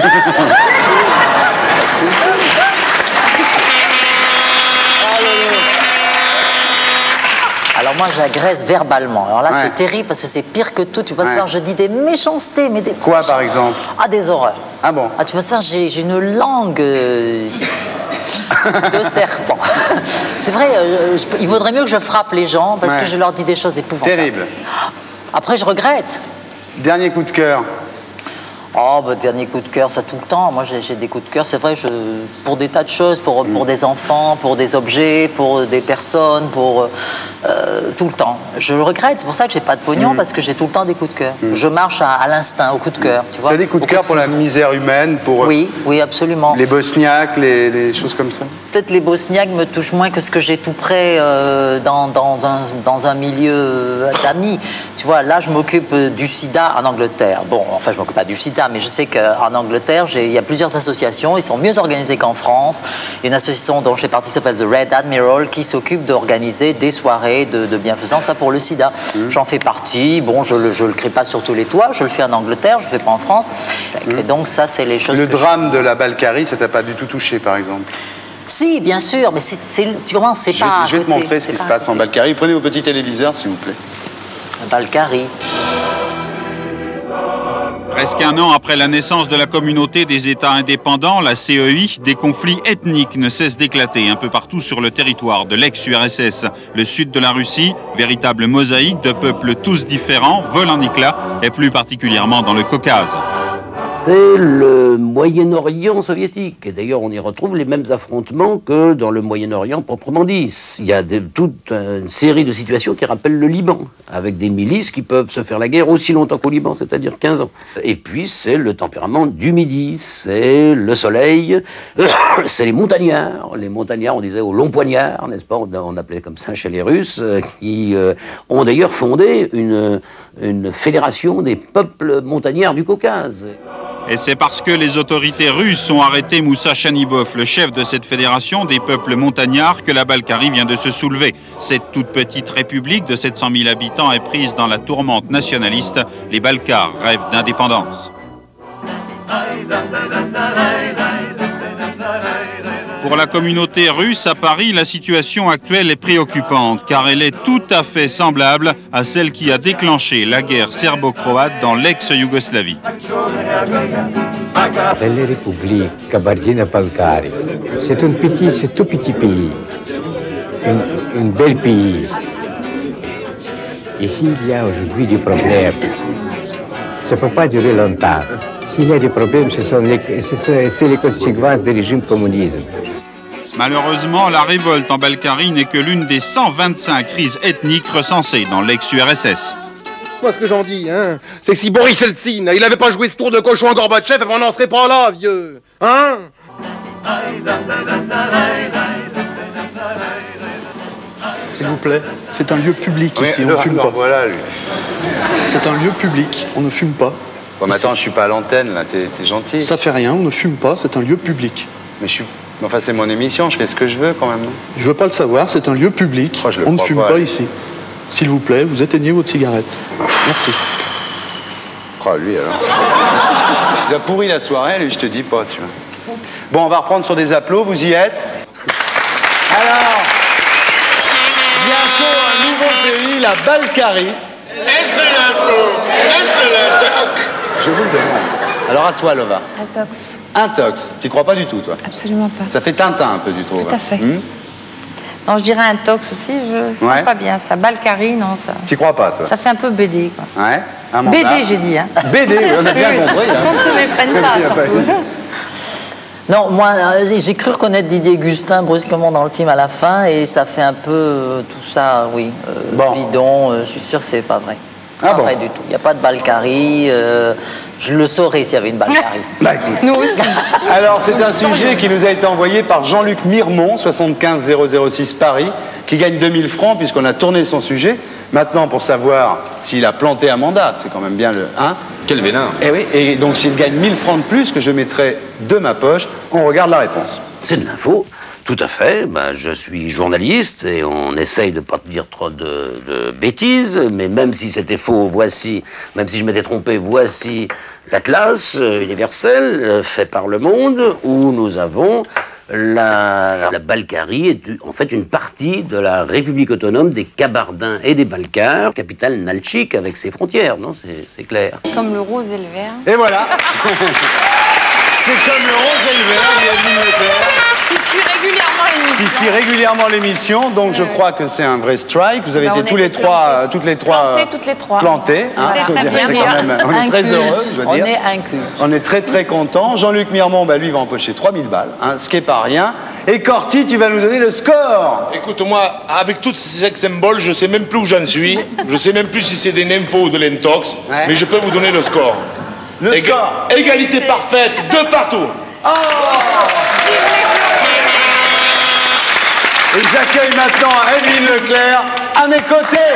Alors moi, j'agresse verbalement. Alors là, c'est terrible parce que c'est pire que tout. Tu peux savoir, je dis des méchancetés, mais des... Quoi, par exemple? Ah, des horreurs. Ah bon? Ah, tu peux savoir, j'ai une langue de serpent. C'est vrai, il vaudrait mieux que je frappe les gens parce que je leur dis des choses épouvantables. Terrible. Après, je regrette. Dernier coup de cœur? Oh, bah, dernier coup de cœur, ça tout le temps. Moi, j'ai des coups de cœur, c'est vrai, pour des tas de choses, pour des enfants, pour des objets, pour des personnes, pour tout le temps. Je le regrette, c'est pour ça que j'ai pas de pognon, parce que j'ai tout le temps des coups de cœur. Je marche à l'instinct, au coup de cœur, tu vois. T'as des coups de cœur pour la misère humaine, pour... Oui, oui, absolument. Les Bosniaques, les choses comme ça? Peut-être les Bosniaques me touchent moins que ce que j'ai tout près dans un milieu d'amis. Tu vois, là, je m'occupe du sida en Angleterre. Bon, enfin, je m'occupe pas du sida, mais je sais qu'en Angleterre, il y a plusieurs associations. Ils sont mieux organisés qu'en France. Il y a une association dont je fais partie qui s'appelle The Red Admiral qui s'occupe d'organiser des soirées de bienfaisance, ça pour le sida. J'en fais partie. Bon, je le crie pas sur tous les toits. Je le fais en Angleterre, je le fais pas en France. Et donc, ça, c'est les choses. Le drame de la Balkarie, ça t'a pas du tout touché, par exemple? Si, bien sûr, mais tu comprends, c'est pas. Je vais te montrer ce qui se passe en Balkarie. Prenez vos petits téléviseurs, s'il vous plaît. Balkarie. Presque un an après la naissance de la communauté des États indépendants, la CEI, des conflits ethniques ne cessent d'éclater un peu partout sur le territoire de l'ex-URSS. Le sud de la Russie, véritable mosaïque de peuples tous différents, vole en éclats, et plus particulièrement dans le Caucase. C'est le Moyen-Orient soviétique. Et d'ailleurs, on y retrouve les mêmes affrontements que dans le Moyen-Orient proprement dit. Il y a toute une série de situations qui rappellent le Liban, avec des milices qui peuvent se faire la guerre aussi longtemps qu'au Liban, c'est-à-dire 15 ans. Et puis, c'est le tempérament du Midi, c'est le soleil, c'est les montagnards. Les montagnards, on disait au long poignard, n'est-ce pas? On appelait comme ça chez les Russes, qui ont d'ailleurs fondé une fédération des peuples montagnards du Caucase. Et c'est parce que les autorités russes ont arrêté Moussa Chanibov, le chef de cette fédération des peuples montagnards, que la Balkarie vient de se soulever. Cette toute petite république de 700 000 habitants est prise dans la tourmente nationaliste. Les Balkars rêvent d'indépendance. Pour la communauté russe à Paris, la situation actuelle est préoccupante car elle est tout à fait semblable à celle qui a déclenché la guerre serbo-croate dans l'ex-Yougoslavie. Belle République, Kabardino-Balkarie. C'est tout petit pays, un bel pays. Et s'il y a aujourd'hui des problèmes, ça ne peut pas durer longtemps. S'il y a des problèmes, c'est les conséquences du régime communisme. Malheureusement, la révolte en Balkarie n'est que l'une des 125 crises ethniques recensées dans l'ex-URSS. Moi, ce que j'en dis, hein, c'est que si Boris Eltsine, il avait pas joué ce tour de cochon à Gorbatchev, on n'en serait pas là, vieux. Hein? S'il vous plaît, c'est un lieu public ici, on ne fume pas. Voilà, lui. C'est un lieu public, on ne fume pas. Bon, mais attends, je suis pas à l'antenne, là, t'es gentil. Ça fait rien, on ne fume pas, c'est un lieu public. Mais je suis... Enfin, c'est mon émission, je fais ce que je veux, quand même, non? Je veux pas le savoir, c'est un lieu public, on ne fume pas ici. S'il vous plaît, vous éteignez votre cigarette. Merci. Oh, lui, alors. Il a pourri la soirée, lui, je te dis pas, tu vois. Bon, on va reprendre sur des applaudissements, vous y êtes? Alors, bientôt un nouveau pays, la Balkarie. Je vous le demande. Alors à toi, Lova. Intox. Intox. Tu crois pas du tout, toi? Absolument pas. Ça fait Tintin un peu, du tout. Tout à fait. Non, je dirais intox aussi, je sens pas bien ça. Balkarie, non, ça. Tu crois pas, toi? Ça fait un peu BD, quoi. Ouais. BD, j'ai dit, hein. BD, on a bien compris. Qu'on ne se méprenne pas, surtout. Non, moi, j'ai cru reconnaître Didier Gustin brusquement dans le film à la fin, et ça fait un peu tout ça, oui, bidon. Je suis sûr que c'est pas vrai. Pas vrai du tout. Il n'y a pas de Balkarie. Je le saurais s'il y avait une Balkarie. Bah, écoute. Nous aussi. Alors, c'est un sujet qui nous a été envoyé par Jean-Luc Mirmont, 75 006 Paris, qui gagne 2000 francs puisqu'on a tourné son sujet. Maintenant, pour savoir s'il a planté un mandat, c'est quand même bien le... Hein? Quel vénin. Et oui, et donc s'il gagne 1000 francs de plus que je mettrai de ma poche, on regarde la réponse. C'est de l'info. Tout à fait. Ben, je suis journaliste et on essaye de ne pas dire trop de bêtises, mais même si c'était faux, voici, même si je m'étais trompé, voici l'Atlas universel fait par Le Monde, où nous avons la Balkarie est en fait une partie de la République autonome des Kabardins et des Balkars, capitale Nalchik avec ses frontières, non? C'est clair. Comme le rose et le vert. Et voilà. C'est comme le rose et le vert, Yasmine Leclerc. Qui suit régulièrement l'émission, donc je crois que c'est un vrai strike. Vous avez été toutes les trois plantés. Hein, on est très heureux, je veux dire. On est incultes. On est très très contents. Jean-Luc Mirmont, bah, lui, il va empocher 3000 balles, hein, ce qui n'est pas rien. Et Corti, tu vas nous donner le score. Écoute-moi, avec tous ces sex symboles, je sais même plus où j'en suis. Je sais même plus si c'est des nymphos ou de l'intox, mais je peux vous donner le score. Le score. Égalité parfaite, 2 partout. Oh! Et j'accueille maintenant Evelyne Leclerc à mes côtés.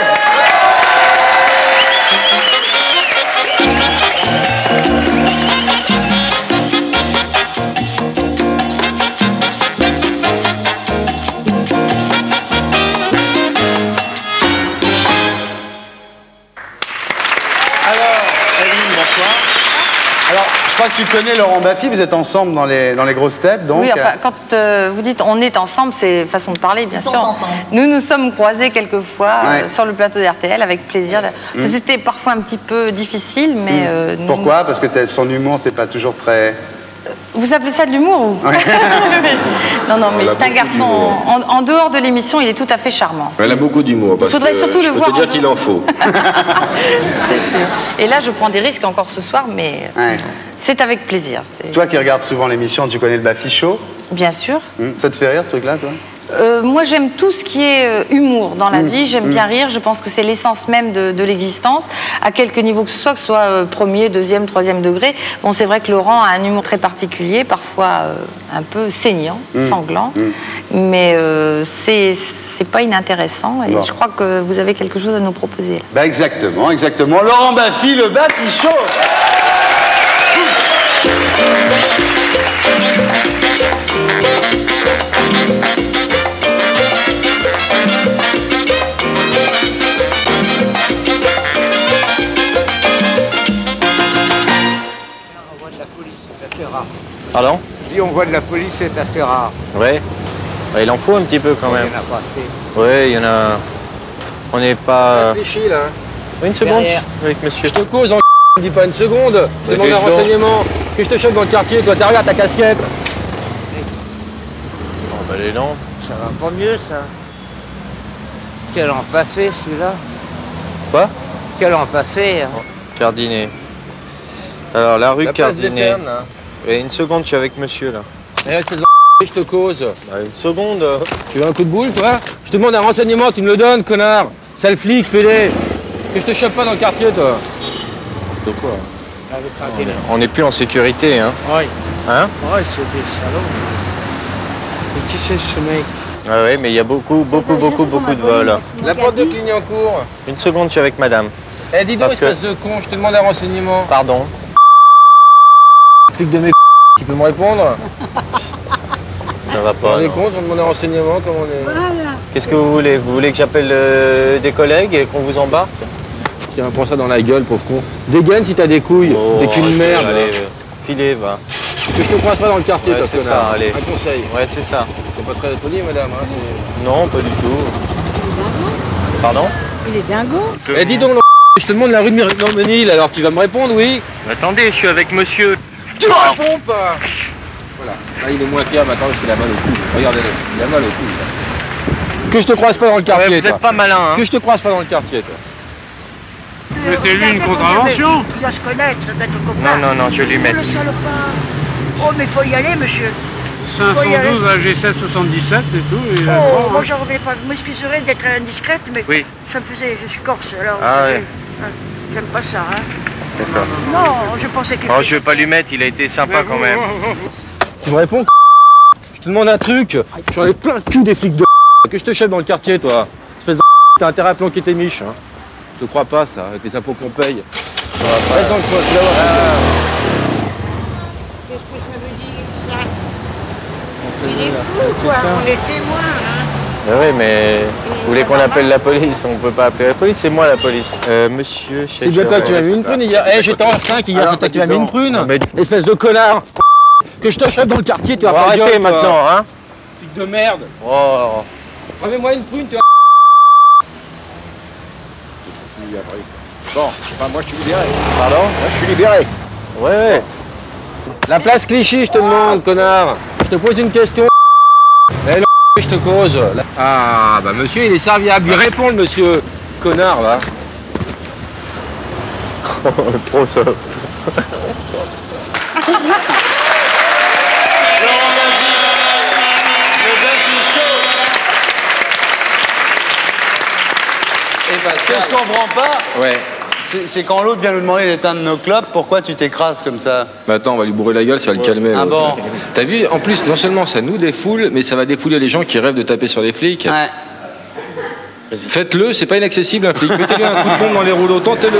Alors, Evelyne, bonsoir. Alors, je crois que tu connais Laurent Baffy, vous êtes ensemble dans les grosses têtes, donc... Oui, enfin, quand vous dites on est ensemble, c'est façon de parler, bien sûr. Ils sont ensemble. Nous nous sommes croisés quelquefois sur le plateau d'RTL avec plaisir. C'était parfois un petit peu difficile, mais... Pourquoi? Parce que son humour, t'es pas toujours très... Vous appelez ça de l'humour ou... Non, non, mais c'est un garçon... En dehors de l'émission, il est tout à fait charmant. Elle a beaucoup d'humour, parce faudrait que surtout je le peux voir te dire qu'il en faut. C'est sûr. Et là, je prends des risques encore ce soir, mais c'est avec plaisir. Toi qui regardes souvent l'émission, tu connais le Baffy Show? Bien sûr. Ça te fait rire, ce truc-là, toi? Moi, j'aime tout ce qui est humour dans la vie. J'aime bien rire. Je pense que c'est l'essence même de l'existence, à quelque niveau que ce soit premier, deuxième, troisième degré. Bon, c'est vrai que Laurent a un humour très particulier, parfois un peu saignant, sanglant, mais c'est pas inintéressant. Et je crois que vous avez quelque chose à nous proposer. Bah exactement, exactement. Laurent Baffy, le Baffy Show. Pardon? Si on voit de la police, c'est assez rare. Ouais. Il en faut un petit peu quand même. Il y en a pas assez. Oui, il y en a. On n'est pas. Réfléchis là. Une seconde Derrière. avec monsieur. Je te cause en me dis pas une seconde. Je demande un renseignement. Que je te choque dans le quartier, toi, t'as regarde ta casquette. Oh bah les dents. Ça va pas mieux, ça. Quel an passé, celui-là? Quoi? Quel an passé? Cardinet. Alors, la rue La place Cardinet. d'Esterne, là. Et une seconde, je suis avec monsieur là. Eh, espèce de je te cause. Bah, une seconde. Tu veux un coup de boule, toi? Je te demande un renseignement, tu me le donnes, connard. Sale flic, pédé. Que je te chope pas dans le quartier, toi. De quoi? On n'est plus en sécurité, hein? Oui. Hein? Oui, c'est des salauds. Mais qui c'est ce mec? Ah oui, mais il y a beaucoup de vols. La porte de Clignancourt. Une seconde, je suis avec madame. Eh, dis donc, espèce de con, je te demande un renseignement. Pardon? Flic de mes qui peut me répondre? Ça va pas. On est con, on demande un renseignement, comme on est... Voilà. Qu'est-ce que vous voulez? Vous voulez que j'appelle des collègues et qu'on vous embarque? Tiens, prends ça dans la gueule, pauvre con. Dégaine si t'as des couilles, t'es qu'une merde. Allez, filez, va. Que je te croise pas dans le quartier, toi, c'est connard. ça, allez. Un conseil. Ouais, c'est ça. C'est pas très poli, madame. Hein, non, pas du tout. Pardon? Il est dingo. Eh, dis donc, je te demande la rue de Miramenil, alors tu vas me répondre, oui? Attendez, je suis avec monsieur. Tu me réponds pas. Voilà. Là, il est moins fier maintenant parce qu'il a mal au cou. Regardez-le, il a mal au cou. Là. Que je te croise pas dans le quartier, ouais, vous êtes pas malin, hein? Que je te croise pas dans le quartier, toi. Mettez-lui une contravention. Il doit se connaître, ça doit être le copain. Non, je vais lui mettre. Le salopard. Oh, mais faut y aller, monsieur. 512 à G7 77 et tout. Et oh, moi j'en reviens pas. Vous m'excuserez d'être indiscrète, mais oui. Ça me faisait. Je suis corse, alors vous savez, ouais. J'aime pas ça, hein. D'accord. Non, je pensais que. Oh, je vais pas lui mettre, il a été sympa quand même. Tu me réponds? Je te demande un truc. J'en ai plein le cul des flics de que je te chope dans le quartier, toi. Espèce de t'as intérêt à planquer tes miches, hein. Je te crois pas, ça, avec les impôts qu'on paye. Reste dans le coin, tu vas voir. Qu'est-ce que ça veut dire, ça? Il est fou, quoi. On est témoins, hein. Oui, mais vous voulez qu'on appelle la police? On peut pas appeler la police, c'est moi la police. Monsieur Schaeffer. C'est bien toi qui m'as mis une prune hier. Eh, j'étais en 5 hier, c'est toi qui m'as mis une prune. Espèce de connard. Que je te chope dans le quartier, tu vas pas arrêter maintenant, hein. Flic de merde. Oh. Remets-moi une prune, tu vas. Bon, moi je suis libéré. Pardon? Moi je suis libéré. Ouais. La place Clichy, je te demande, connard. Je te pose une question. Eh, je te cause. Ah, bah monsieur, il est serviable. Lui répond, le monsieur. Connard, là. Trop soft. Ce que je comprends pas, c'est quand l'autre vient nous demander d'éteindre nos clopes, pourquoi tu t'écrases comme ça? Bah attends, on va lui bourrer la gueule, ça va le calmer. Ah bon? T'as vu, en plus, non seulement ça nous défoule, mais ça va défouler les gens qui rêvent de taper sur les flics. Ouais. Faites-le, c'est pas inaccessible un flic. Mettez-lui un coup de pompe dans les rouleaux, tentez-le.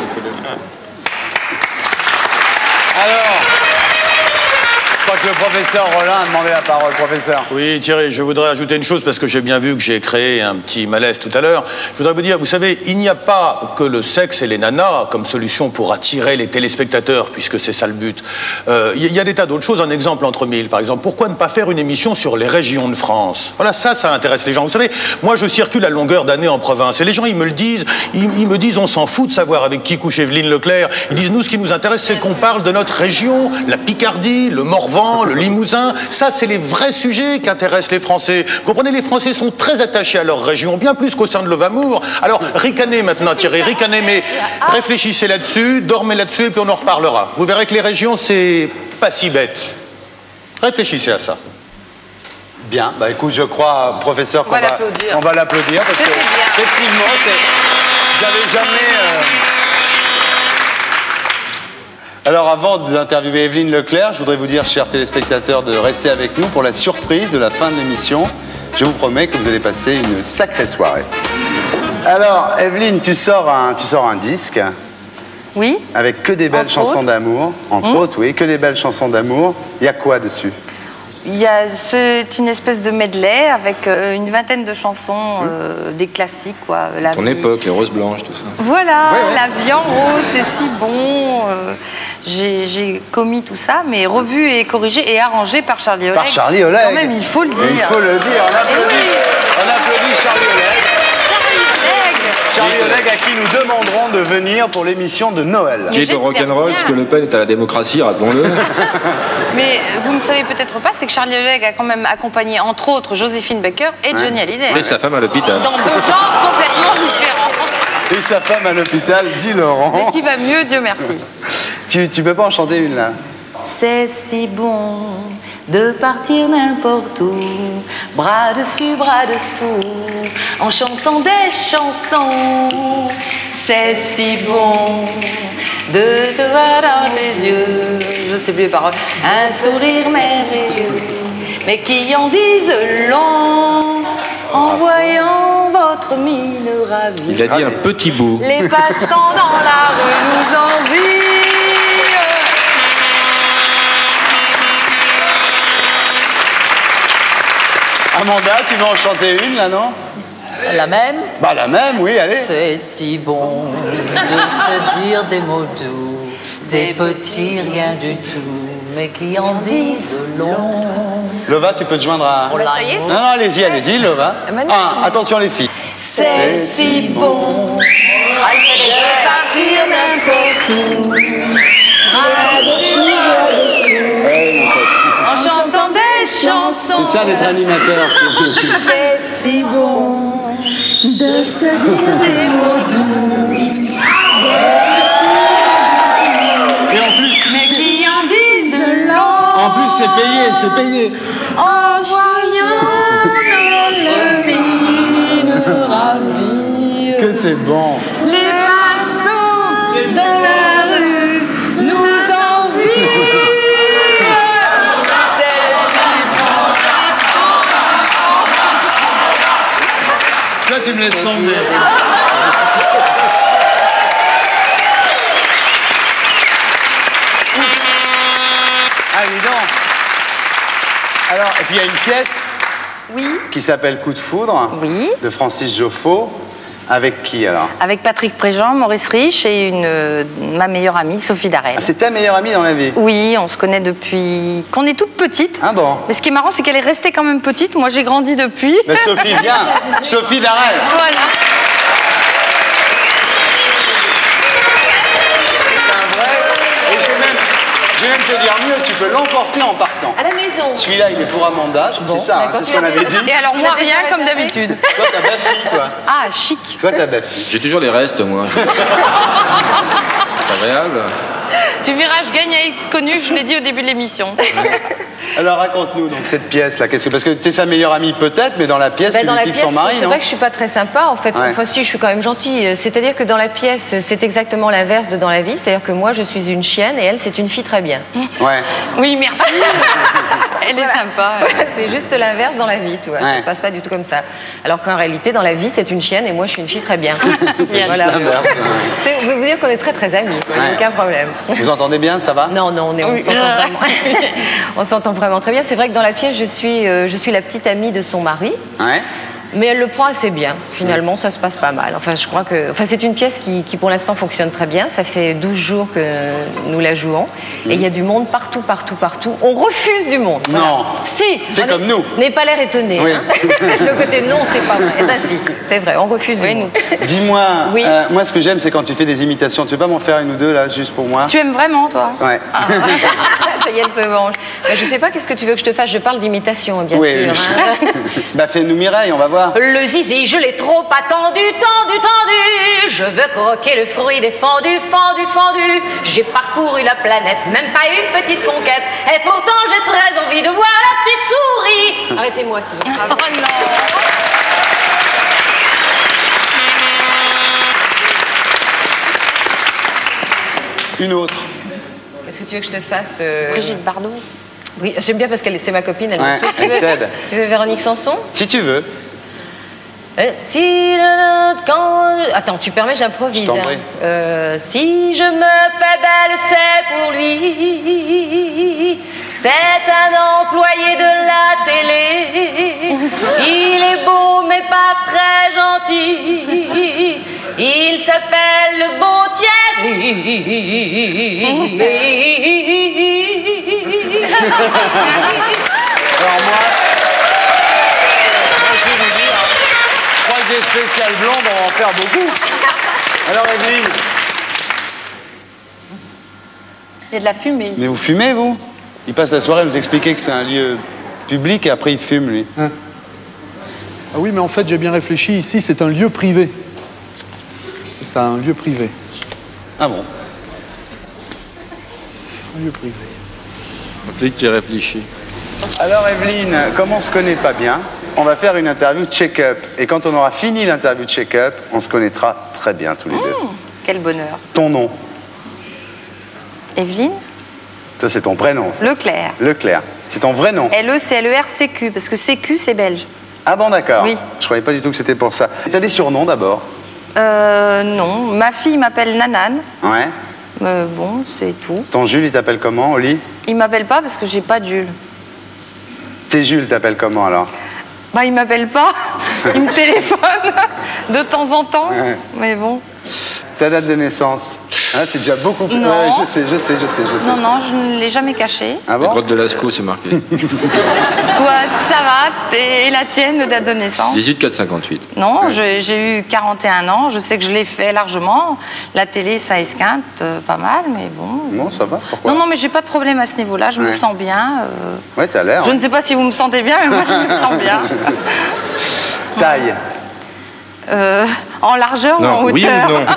Je crois que le professeur Rollin a demandé la parole. Professeur. Oui, Thierry, je voudrais ajouter une chose parce que j'ai bien vu que j'ai créé un petit malaise tout à l'heure. Je voudrais vous dire, vous savez, il n'y a pas que le sexe et les nanas comme solution pour attirer les téléspectateurs, puisque c'est ça le but. Il y a des tas d'autres choses. Un exemple entre mille, par exemple. Pourquoi ne pas faire une émission sur les régions de France? Voilà, ça intéresse les gens. Vous savez, moi, je circule à longueur d'année en province et les gens, ils me le disent. Ils me disent, on s'en fout de savoir avec qui couche Evelyne Leclerc. Ils disent, nous, ce qui nous intéresse, c'est qu'on parle de notre région, la Picardie, le Morvan, le Limousin. Ça, c'est les vrais sujets qui intéressent les Français. Vous comprenez, les Français sont très attachés à leur région, bien plus qu'au sein de Lovamour. Alors, ricanez maintenant, Thierry, ricanez, mais réfléchissez là-dessus, dormez là-dessus, et puis on en reparlera. Vous verrez que les régions, c'est pas si bête. Réfléchissez à ça. Bien, bah écoute, je crois, professeur, qu'on va l'applaudir, parce que, effectivement, j'avais jamais... Alors avant d'interviewer Evelyne Leclerc, je voudrais vous dire, chers téléspectateurs, de rester avec nous pour la surprise de la fin de l'émission. Je vous promets que vous allez passer une sacrée soirée. Alors, Evelyne, tu sors un disque. Oui. Avec que des belles chansons d'amour. Entre autres, oui, que des belles chansons d'amour. Il y a quoi dessus? C'est une espèce de medley avec une vingtaine de chansons, des classiques, quoi. Ton époque, les roses blanches, tout ça. Voilà, La vie en rose, c'est si bon. J'ai commis tout ça, mais revu et corrigé et arrangé par Charlie Oleg. Par Charlie Oleg. Quand même, il faut le dire. Il faut le dire, on applaudit Charlie Oleg. Charlie Oleg, à qui nous demanderons de venir pour l'émission de Noël. Qui est au rock'n'roll, parce que Le Pen est à la démocratie, rappelons-le. Mais vous ne savez peut-être pas, c'est que Charlie Oleg a quand même accompagné, entre autres, Joséphine Baker et Johnny Hallyday. Et sa femme à l'hôpital. Dans deux genres complètement différents. Et sa femme à l'hôpital, dit Laurent. Mais qui va mieux, Dieu merci. Tu peux pas en chanter une, là? C'est si bon de partir n'importe où, bras dessus, bras dessous, en chantant des chansons. C'est si bon de te voir dans tes yeux, je sais plus les paroles, un sourire merveilleux, mais qui en disent long en voyant votre mine ravie. Il a dit un petit bout. Les passants dans la rue nous envient. Amanda, tu veux en chanter une, là, non? La même? Bah, la même, oui, allez. C'est si bon de se dire des mots doux, des petits rien du tout, mais qui en disent long. Lova, tu peux te joindre à... Non, non, allez-y, allez-y, Lova. Attention, les filles. C'est si bon de partir n'importe où, en chantant des chansons. C'est ça d'être animateur. C'est si bon de se dire des mots doux. Et en plus, mais qui en disent long. En plus, c'est payé, c'est payé. En voyant notre mine ravie. Que c'est bon. Les passants de la rue nous envient. Là, tu me laisses tomber. Ah, dis donc. Alors, et puis il y a une pièce qui s'appelle Coup de foudre de Francis Joffo. Avec qui alors? Avec Patrick Préjean, Maurice Rich et ma meilleure amie, Sophie Darel. Ah, c'est ta meilleure amie dans la vie? Oui, on se connaît depuis qu'on est toute petite. Ah bon? Mais ce qui est marrant, c'est qu'elle est restée quand même petite. Moi, j'ai grandi depuis. Mais Sophie, viens. Sophie Darel. Voilà. Je vais même te dire mieux, tu peux l'emporter en partant. À la maison. Celui-là, il est pour Amanda, c'est ça, c'est ce qu'on avait dit. Et alors moi, rien comme d'habitude. Toi, t'as Bafi, toi. Ah, chic. Toi, t'as Bafi. J'ai toujours les restes, moi. C'est agréable. Tu verras, je gagne à être connue, je l'ai dit au début de l'émission. Alors raconte-nous donc cette pièce-là, parce que tu es sa meilleure amie peut-être, mais dans la pièce, tu lui piques son mari, c'est vrai que je suis pas très sympa en fait. Ouais. Enfin si, je suis quand même gentille. C'est-à-dire que dans la pièce, c'est exactement l'inverse de dans la vie. C'est-à-dire que moi, je suis une chienne et elle, c'est une fille très bien. Ouais. Oui, merci. Elle est sympa. C'est juste l'inverse dans la vie, tu vois. Ouais. Ça se passe pas du tout comme ça. Alors qu'en réalité, dans la vie, c'est une chienne et moi, je suis une fille très bien. Voilà. Je veux vous dire qu'on est très très amis. Quoi. Ouais. Aucun problème. Vous entendez bien, ça va? Non, non, on s'entend vraiment. On s'entend vraiment très bien. C'est vrai que dans la pièce, je suis la petite amie de son mari. Ouais. Mais elle le prend assez bien. Finalement, ça se passe pas mal. Enfin, je crois que... Enfin, c'est une pièce qui, pour l'instant, fonctionne très bien. Ça fait 12 jours que nous la jouons. Et il y a du monde partout, partout, partout. On refuse du monde. Voilà. Non. Si. C'est comme nous. N'ayez pas l'air étonné. Oui. Hein. Le côté non, c'est pas vrai. Eh ben si, c'est vrai. On refuse du monde. Dis-moi, Oui. moi, ce que j'aime, c'est quand tu fais des imitations. Tu veux pas m'en faire une ou deux, là, juste pour moi? Tu aimes vraiment, toi? Ouais. Ça y est, elle se venge. Ben, je sais pas, qu'est-ce que tu veux que je te fasse? Je parle d'imitation, bien Oui, sûr. oui. Hein. Bah, fais-nous Mireille, on va voir. Le zizi, je l'ai trop attendu, tendu. Je veux croquer le fruit défendu, fendu. J'ai parcouru la planète, même pas une petite conquête. Et pourtant, j'ai très envie de voir la petite souris. Arrêtez-moi, s'il vous plaît. Oh non. Une autre. Qu'est-ce que tu veux que je te fasse Brigitte Bardot. Oui, j'aime bien parce que c'est ma copine, elle Ouais, me souffle. elle t'aide. Tu veux Véronique Sanson? Si tu veux. Attends, tu permets, j'improvise. Je t'en prie. Si je me fais belle, c'est pour lui. C'est un employé de la télé. Il est beau, mais pas très gentil. Il s'appelle le beau Thierry. Alors moi, je vais vous dire, je crois que des spéciales blondes, on va en faire beaucoup. Alors Evelyne, Il y a de la fumée ici. mais vous fumez, vous? Il passe la soirée à nous expliquer que c'est un lieu public et après il fume, lui. Ah oui, mais en fait, j'ai bien réfléchi. Ici, c'est un lieu privé. C'est ça, un lieu privé. Ah bon? Un lieu privé. Un flic qui réfléchit. Alors Evelyne, comme on se connaît pas bien, on va faire une interview check-up. Et quand on aura fini l'interview check-up, on se connaîtra très bien tous les deux. Quel bonheur. Ton nom? Evelyne Ça, c'est ton prénom. Ça. Leclerc. Leclerc. C'est ton vrai nom? L-E-C-L-E-R-C-Q, parce que CQ, c'est belge. Ah bon, d'accord. Oui. Je croyais pas du tout que c'était pour ça. T'as des surnoms d'abord? Non. Ma fille m'appelle Nanan. Ouais. Bon, c'est tout. Ton Jules, il t'appelle comment, Oli? Il m'appelle pas parce que j'ai pas de Jules. Tes Jules t'appellent comment alors? Bah, il m'appelle pas. Il me téléphone de temps en temps. Ouais. Mais bon. Ta date de naissance? Ah, c'est déjà beaucoup plus... Non. Ouais, je sais. Non, je ne l'ai jamais caché. Ah bon? La grotte de Lascaux, c'est marqué. Toi, ça va? Et la tienne, date de naissance? 18-4-58. Non, j'ai eu 41 ans. Je sais que je l'ai fait largement. La télé, ça esquinte pas mal, mais bon. Non, ça va. Pourquoi? Non, mais j'ai pas de problème à ce niveau-là. Je me sens bien. Ouais, t'as l'air. Je ne sais pas si vous me sentez bien, mais moi, je me sens bien. Taille? En largeur ou en hauteur? Oui ou non?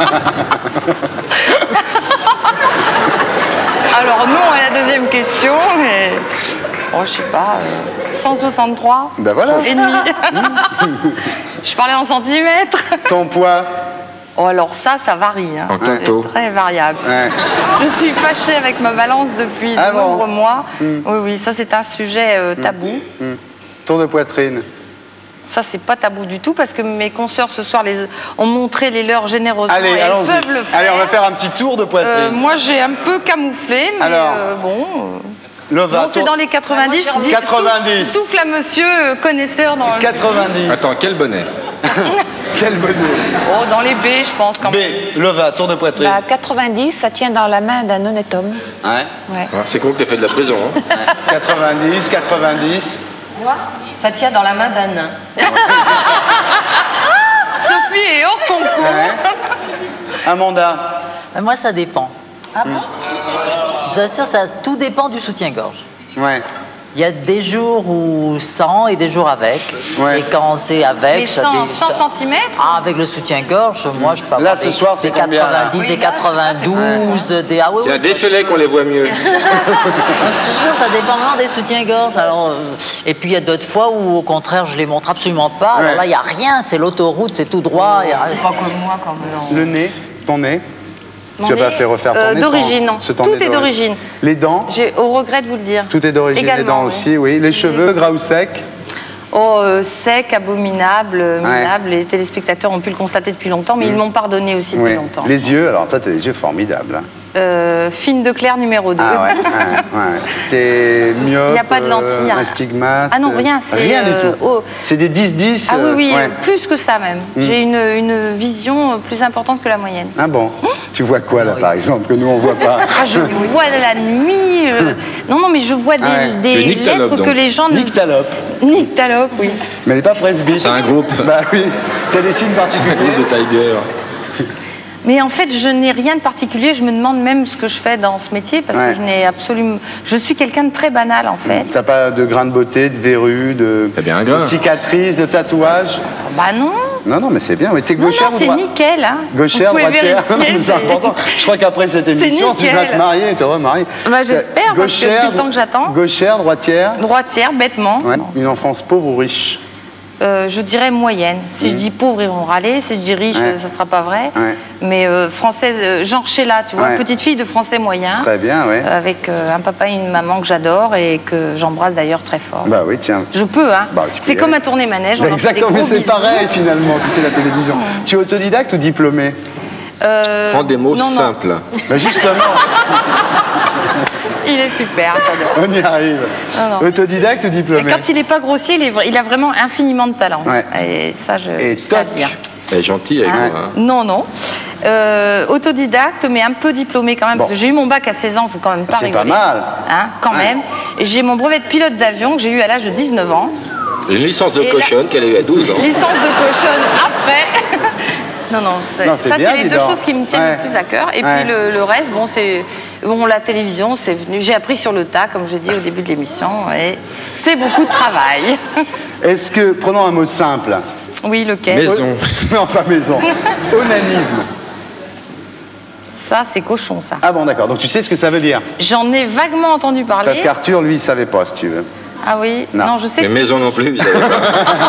Alors, non à la deuxième question, mais... Oh, je sais pas, 163 ben voilà. et demi. Je parlais en centimètres. Ton poids? Oh, alors ça varie. Hein. En tonto. C'est très variable. Ouais. Je suis fâchée avec ma balance depuis de nombreux mois. Oui, ça c'est un sujet tabou. Tour de poitrine? Ça, c'est pas tabou du tout parce que mes consoeurs ce soir ont montré les leurs généreusement. Allez, et elles peuvent le faire. Allez, on va faire un petit tour de poitrine. Moi, j'ai un peu camouflé, mais alors, bon. Lova, non, c'est dans les 90. 90. Souffle à monsieur connaisseur dans 90. Attends, quel bonnet? Quel bonnet? Oh, dans les B, je pense quand même. B, Lova, tour de poitrine. Bah, 90, ça tient dans la main d'un honnête homme. Ouais. C'est con que t'aies fait de la prison. Hein. 90. Moi, ça tient dans la main d'un nain. Sophie est hors concours. Ouais. Amanda? Moi, ça dépend. Ah bon? Je vous assure, ça, tout dépend du soutien-gorge. Ouais. Il y a des jours où sans et des jours avec. Ouais. Et quand c'est avec, Mais ça 100 cm? Ah, avec le soutien-gorge, moi je peux avoir là, ce soir, des 90, des 92, des... Ah oui, Tiens, oui, défilez qu'on les voit mieux. Je te jure, ça dépend vraiment des soutiens-gorge. Alors, et puis il y a d'autres fois où, au contraire, je les montre absolument pas. Alors là, il n'y a rien, c'est l'autoroute, c'est tout droit. Pas comme moi, quand même. Le nez, ton nez? Mon Tu n'as pas nez, fait refaire ton nez? d'origine, non. Tout est d'origine. Les dents? J'ai au regret de vous le dire. Tout est d'origine, les dents aussi, oui. Les cheveux, gras ou secs? Oh, sec, abominable, minable. Les téléspectateurs ont pu le constater depuis longtemps, mais ils m'ont pardonné aussi depuis longtemps. Les yeux, alors toi, tu as des yeux formidables. Hein. Fine de Claire numéro 2. Ah ouais, ouais. T'es myope, il n'y a pas de lentilles. astigmate? Ah non, rien. Rien du tout. C'est des 10-10? Ah oui, plus que ça même. J'ai une vision plus importante que la moyenne. Ah bon? Tu vois quoi là, par exemple, que nous, on ne voit pas? Ah, je vois la nuit. Non, mais je vois des lettres que les gens... Nyctalope. Nyctalope, oui. Mais elle n'est pas presbyte. C'est un groupe. Bah oui. T'as des signes particuliers? Un groupe de Tiger. Mais en fait, je n'ai rien de particulier. Je me demande même ce que je fais dans ce métier parce que je n'ai absolument... Je suis quelqu'un de très banal, en fait. T'as pas de grains de beauté, de verrues, de cicatrices, de tatouages? Bah non. Non, mais c'est bien. Mais t'es gauchère ou c'est nickel. Hein. Gauchère, droitière, c'est important. Je crois qu'après cette émission, tu vas te marier, te remarier. Bah, j'espère, parce que depuis le temps que j'attends. Gauchère, droitière? Droitière, bêtement. Ouais. Une enfance pauvre ou riche? Je dirais moyenne. Si je dis pauvre, ils vont râler. Si je dis riche, ça ne sera pas vrai. Mais française, Jean Sheila, tu vois, petite fille de français moyen. Très bien, oui. Avec un papa et une maman que j'adore et que j'embrasse d'ailleurs très fort. Bah oui, tiens. Je peux, hein. Bah, c'est comme à tourner manège. Bah, exactement, mais c'est pareil finalement, tu sais, la télévision. Tu es autodidacte ou diplômé? Prends des mots simples. Bah justement. Il est super, j'adore. On y arrive. Autodidacte ou diplômé? Et quand il n'est pas grossier, il a vraiment infiniment de talent. Et ça, je tiens à dire. Elle est gentille avec moi. Hein. Non. Autodidacte, mais un peu diplômé quand même. Parce que j'ai eu mon bac à 16 ans, il ne faut quand même pas rigoler. C'est pas mal. Hein, quand même. Et j'ai mon brevet de pilote d'avion que j'ai eu à l'âge de 19 ans. Une licence de cochonne qu'elle a eu à 12 ans. Licence de cochonne après. Non, ça c'est les deux choses qui me tiennent le plus à cœur. Et puis le reste, c'est la télévision, c'est venu. J'ai appris sur le tas, comme j'ai dit au début de l'émission, et c'est beaucoup de travail. Est-ce que, prenons un mot simple. Oui, lequel? Maison. Non, pas maison. Onanisme. Ça, c'est cochon, ça. Ah bon, d'accord. Donc tu sais ce que ça veut dire? J'en ai vaguement entendu parler. Parce qu'Arthur, lui, il savait pas, si tu veux. Ah oui, non, je sais Les que maisons non plus, vous savez pas.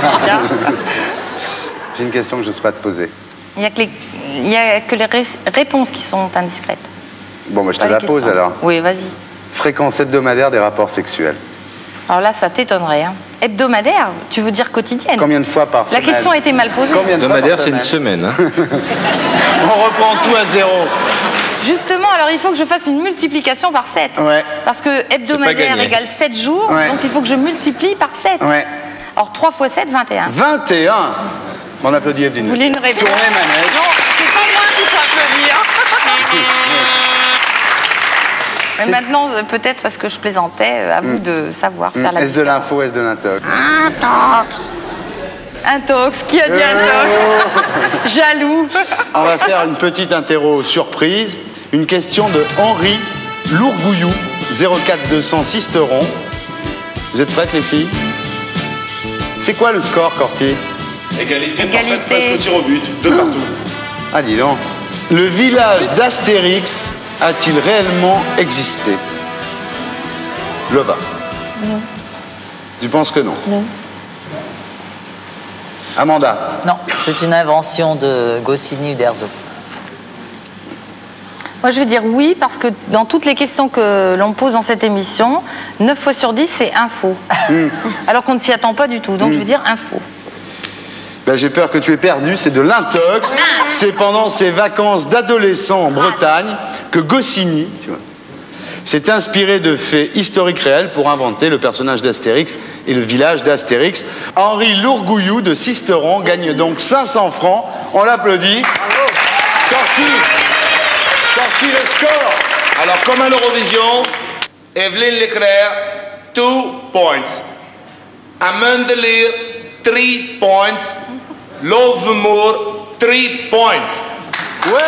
J'ai une question que je n'ose pas te poser. il y a que les réponses qui sont indiscrètes. Bon, bah, je te Pas la les pose questions. alors. Oui, vas-y. Fréquence hebdomadaire des rapports sexuels. Alors là, ça t'étonnerait. Hein. Hebdomadaire, tu veux dire quotidienne? Combien de fois par La semaine? question a été mal posée. Combien de fois par Hebdomadaire, c'est une semaine. Hein. On reprend tout à zéro. Justement, alors il faut que je fasse une multiplication par 7. Ouais. Parce que hebdomadaire gagné. égale 7 jours, Ouais. donc il faut que je multiplie par 7. Ouais. Alors 3 fois 7, 21. 21. On applaudit Evelyne. Vous voulez une réponse? Tournez manette. Non, c'est pas moi qui faut applaudir. Mais maintenant, peut-être parce que je plaisantais, à vous de savoir faire la Est-ce de l'info, est-ce de l'intox? Intox. Intox, qui a dit intox? Jaloux. On va faire une petite interro surprise. Une question de Henri Lourgouillou, 04 200 Sisteron. Vous êtes prêtes, les filles? C'est quoi le score, Cortier? Égalité parfaite, presque au tir au but. 2 partout. Ah, dis donc. Le village d'Astérix a-t-il réellement existé? Lova. Non. Tu penses que non? Non. Amanda. Non, c'est une invention de Goscinny ou d'Herzog. Moi, je vais dire oui, parce que dans toutes les questions que l'on pose dans cette émission, 9 fois sur 10, c'est info. Alors qu'on ne s'y attend pas du tout. Donc, je vais dire info. Ben, j'ai peur que tu aies perdu, c'est de l'intox. C'est pendant ses vacances d'adolescent en Bretagne que Goscinny, tu vois, s'est inspiré de faits historiques réels pour inventer le personnage d'Astérix et le village d'Astérix. Henri Lourgouillou de Sisteron gagne donc 500 francs. On l'applaudit. Corti, le score. Alors, comme à l'Eurovision, Evelyne Leclerc, 2 points. Amandelir, 3 points. Lovemour, 3 points. Ouais.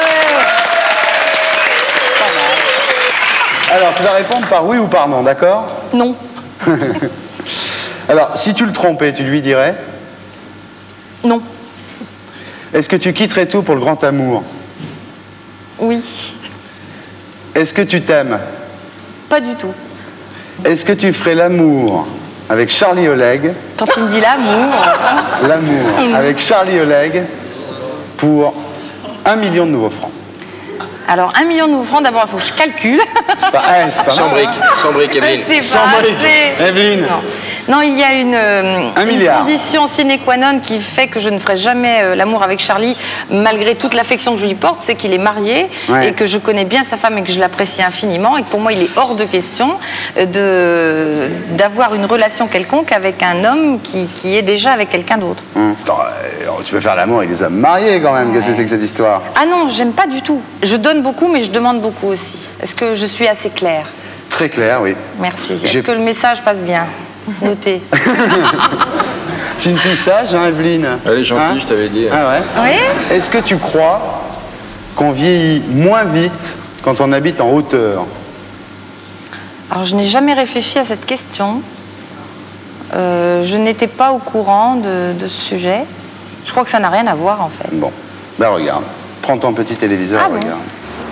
Alors, tu vas répondre par oui ou par non, d'accord? Non. Alors, si tu le trompais, tu lui dirais? Non. Est-ce que tu quitterais tout pour le grand amour? Oui. Est-ce que tu t'aimes? Pas du tout. Est-ce que tu ferais l'amour avec Charlie Oleg? Quand tu me dis l'amour... L'amour avec Charlie Oleg pour 1 million de nouveaux francs. Alors, 1 million de nouveaux francs, d'abord, il faut que je calcule. C'est pas, c'est pas Sans mal, briques, hein. sans briques, Evelyne. C'est Sans pas briques. assez. Evelyne. Non, il y a une milliard. condition sine qua non qui fait que je ne ferai jamais l'amour avec Charlie, malgré toute l'affection que je lui porte, c'est qu'il est marié et que je connais bien sa femme et que je l'apprécie infiniment et que pour moi, il est hors de question d'avoir une relation quelconque avec un homme qui est déjà avec quelqu'un d'autre. Tu peux faire l'amour avec des hommes mariés quand même. Qu'est-ce que c'est que cette histoire? Ah non, j'aime pas du tout. Je donne beaucoup, mais je demande beaucoup aussi. Est-ce que je suis assez claire? Très clair, oui. Merci. Est-ce que le message passe bien? Notez. C'est une fille sage, hein, Evelyne? Elle est gentille, je t'avais dit. Ah ouais? Oui. Est-ce que tu crois qu'on vieillit moins vite quand on habite en hauteur? Alors, je n'ai jamais réfléchi à cette question. Je n'étais pas au courant de ce sujet. Je crois que ça n'a rien à voir, en fait. Bon, ben regarde. Prends ton petit téléviseur, bon. regarde.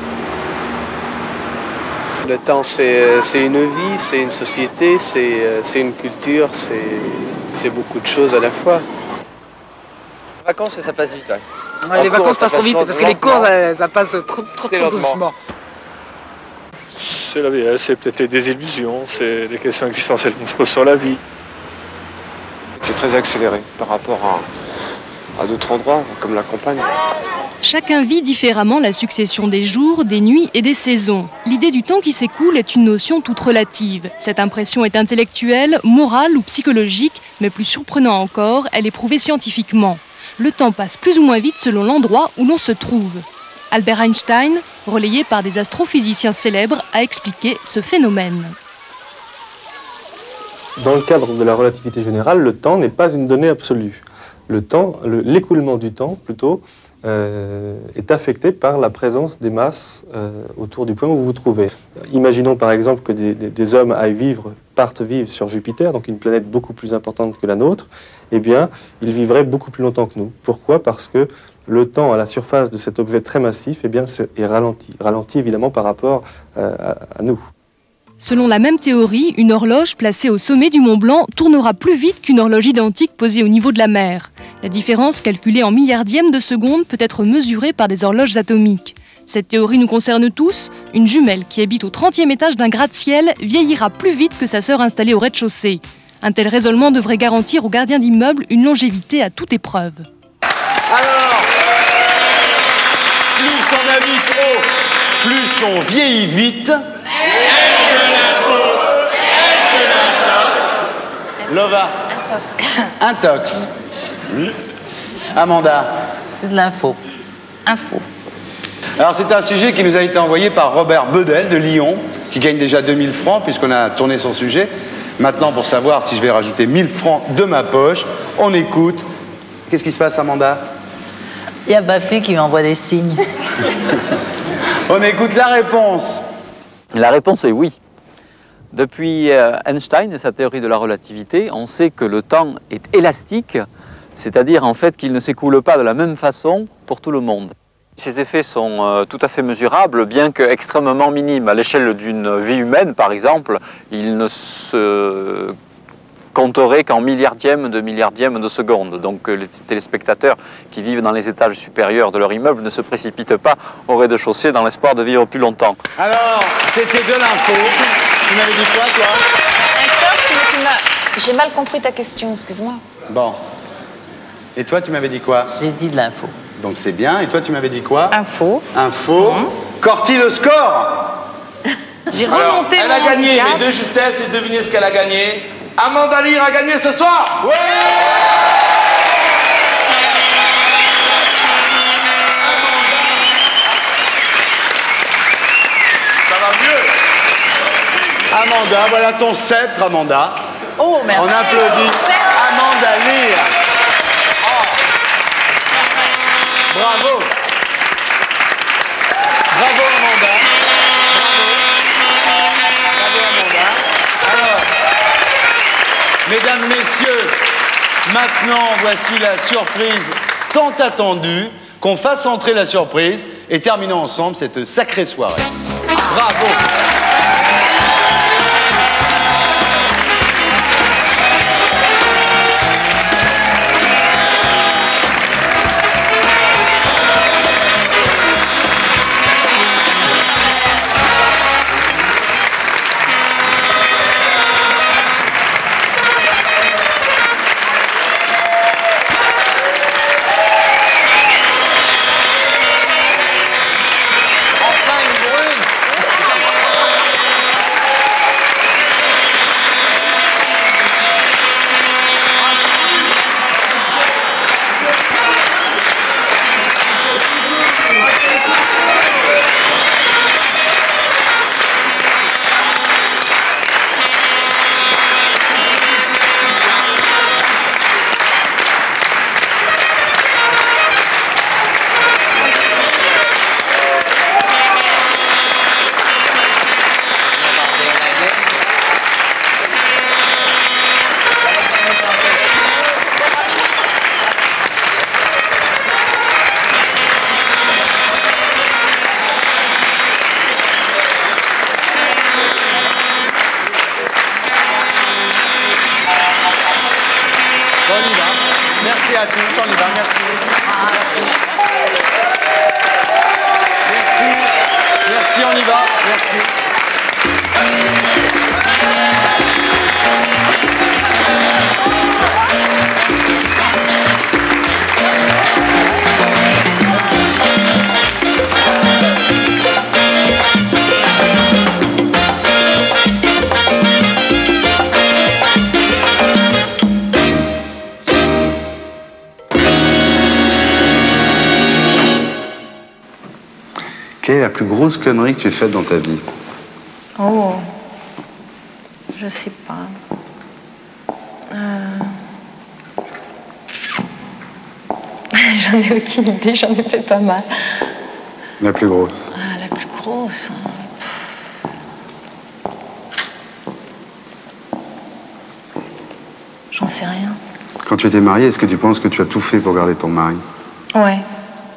Le temps, c'est une vie, c'est une société, c'est une culture, c'est beaucoup de choses à la fois. Les vacances, ça passe vite, ouais. Ouais, les vacances passent trop vite, parce que les cours, ça passe trop doucement. C'est la vie, c'est peut-être les désillusions, c'est des questions existentielles qu'on se pose sur la vie. C'est très accéléré par rapport à d'autres endroits, comme la campagne. Chacun vit différemment la succession des jours, des nuits et des saisons. L'idée du temps qui s'écoule est une notion toute relative. Cette impression est intellectuelle, morale ou psychologique, mais plus surprenant encore, elle est prouvée scientifiquement. Le temps passe plus ou moins vite selon l'endroit où l'on se trouve. Albert Einstein, relayé par des astrophysiciens célèbres, a expliqué ce phénomène. Dans le cadre de la relativité générale, le temps n'est pas une donnée absolue. Le temps, l'écoulement du temps, plutôt, est affecté par la présence des masses autour du point où vous vous trouvez. Imaginons par exemple que des hommes partent vivre sur Jupiter, donc une planète beaucoup plus importante que la nôtre, eh bien, ils vivraient beaucoup plus longtemps que nous. Pourquoi? Parce que le temps à la surface de cet objet très massif, eh bien, est ralenti évidemment par rapport à nous. Selon la même théorie, une horloge placée au sommet du Mont Blanc tournera plus vite qu'une horloge identique posée au niveau de la mer. La différence, calculée en milliardièmes de seconde, peut être mesurée par des horloges atomiques. Cette théorie nous concerne tous. Une jumelle qui habite au 30e étage d'un gratte-ciel vieillira plus vite que sa sœur installée au rez-de-chaussée. Un tel raisonnement devrait garantir aux gardiens d'immeubles une longévité à toute épreuve. Alors, plus on habite haut, plus on vieillit vite. Lova. Intox. Amanda. C'est de l'info. Info. Alors c'est un sujet qui nous a été envoyé par Robert Bedel de Lyon, qui gagne déjà 2000 francs puisqu'on a tourné son sujet. Maintenant, pour savoir si je vais rajouter 1000 francs de ma poche, on écoute. Qu'est-ce qui se passe, Amanda? Il y a Baffy qui m'envoie des signes. On écoute la réponse. La réponse est oui. Depuis Einstein et sa théorie de la relativité, on sait que le temps est élastique, c'est-à-dire en fait qu'il ne s'écoule pas de la même façon pour tout le monde. Ces effets sont tout à fait mesurables, bien que extrêmement minimes. À l'échelle d'une vie humaine, par exemple, ils ne se compteraient qu'en milliardièmes de seconde. Donc les téléspectateurs qui vivent dans les étages supérieurs de leur immeuble ne se précipitent pas au rez-de-chaussée dans l'espoir de vivre plus longtemps. Alors, c'était de l'info. Tu m'avais dit quoi, toi? J'ai mal compris ta question, excuse-moi. Bon. Et toi, tu m'avais dit quoi? J'ai dit de l'info. Donc c'est bien. Et toi, tu m'avais dit quoi? Info. Info. Corti, le score. J'ai remonté elle a gagné, mais de justesse, et devinez ce qu'elle a gagné. Amanda Lear a gagné ce soir. Ouais. Ça va mieux. Amanda, voilà ton sceptre, Amanda. Oh, merci. On applaudit Amanda Lear. Bravo. Bravo, Amanda. Bravo, Amanda. Alors, mesdames, messieurs, maintenant, voici la surprise tant attendue. Qu'on fasse entrer la surprise et terminons ensemble cette sacrée soirée. Bravo. Merci à tous, on y va, merci. Merci. Merci. Merci, on y va, merci. Quelle est la plus grosse connerie que tu aies faite dans ta vie? Oh, je sais pas. J'en ai aucune idée, j'en ai fait pas mal. La plus grosse. Ah, la plus grosse. J'en sais rien. Quand tu étais mariée, est-ce que tu penses que tu as tout fait pour garder ton mari? Ouais.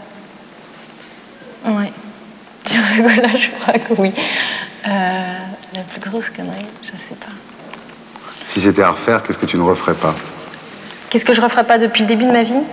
Ouais. Sur ce coup-là, je crois que oui. La plus grosse connerie, je sais pas. Si c'était à refaire, qu'est-ce que tu ne referais pas? Qu'est-ce que je referais pas depuis le début de ma vie?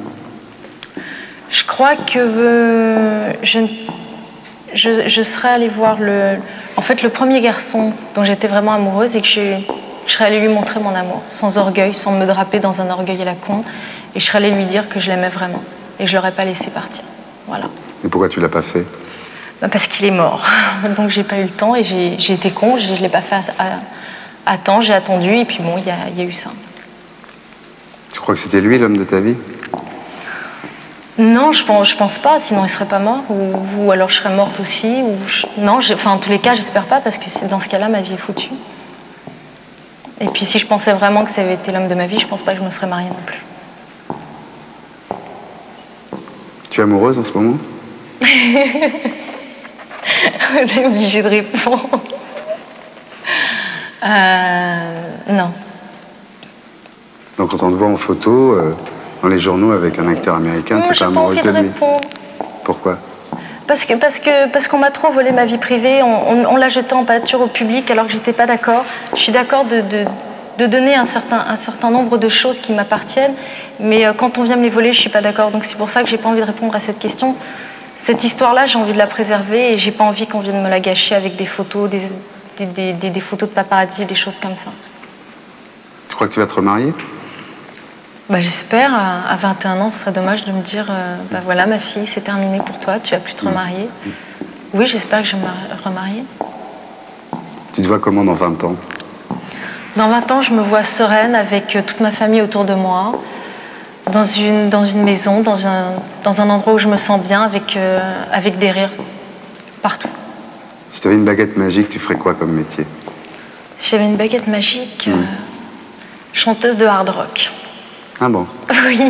Je crois que je serais allée voir en fait, le premier garçon dont j'étais vraiment amoureuse et que je serais allée lui montrer mon amour, sans orgueil, sans me draper dans un orgueil à la con. Et je serais allée lui dire que je l'aimais vraiment. Et je l'aurais pas laissé partir. Voilà. Et pourquoi tu l'as pas fait? Parce qu'il est mort. Donc j'ai pas eu le temps et j'ai été con, je l'ai pas fait à temps, j'ai attendu et puis bon, il y a eu ça. Tu crois que c'était lui l'homme de ta vie? Non, je pense pas, sinon il serait pas mort. Ou alors je serais morte aussi. Non, enfin en tous les cas, j'espère pas parce que dans ce cas-là, ma vie est foutue. Et puis si je pensais vraiment que ça avait été l'homme de ma vie, je pense pas que je me serais mariée non plus. Tu es amoureuse en ce moment? On est obligé de répondre. Non. Donc quand on te voit en photo, dans les journaux avec un acteur américain, tu n'es pas amoureuse de lui? Pourquoi? Parce qu'on m'a trop volé ma vie privée, on l'a jeté en pâture au public alors que j'étais pas d'accord. Je suis d'accord de donner un certain nombre de choses qui m'appartiennent, mais quand on vient me les voler, je suis pas d'accord. Donc c'est pour ça que j'ai pas envie de répondre à cette question. Cette histoire-là, j'ai envie de la préserver et j'ai pas envie qu'on vienne me la gâcher avec des photos, des photos de paparazzi, des choses comme ça. Tu crois que tu vas te remarier? J'espère. À 21 ans, ce serait dommage de me dire voilà, ma fille, c'est terminé pour toi, tu vas plus te remarier. Oui, j'espère que je vais me remarier. Tu te vois comment dans 20 ans? Dans 20 ans, je me vois sereine avec toute ma famille autour de moi, dans une maison, dans un endroit où je me sens bien, avec des rires partout. Si tu avais une baguette magique, tu ferais quoi comme métier? Si j'avais une baguette magique, chanteuse de hard rock. Ah bon? Oui.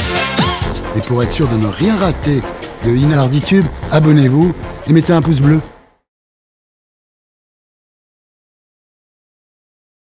Pour être sûr de ne rien rater de Inarditube, abonnez-vous et mettez un pouce bleu.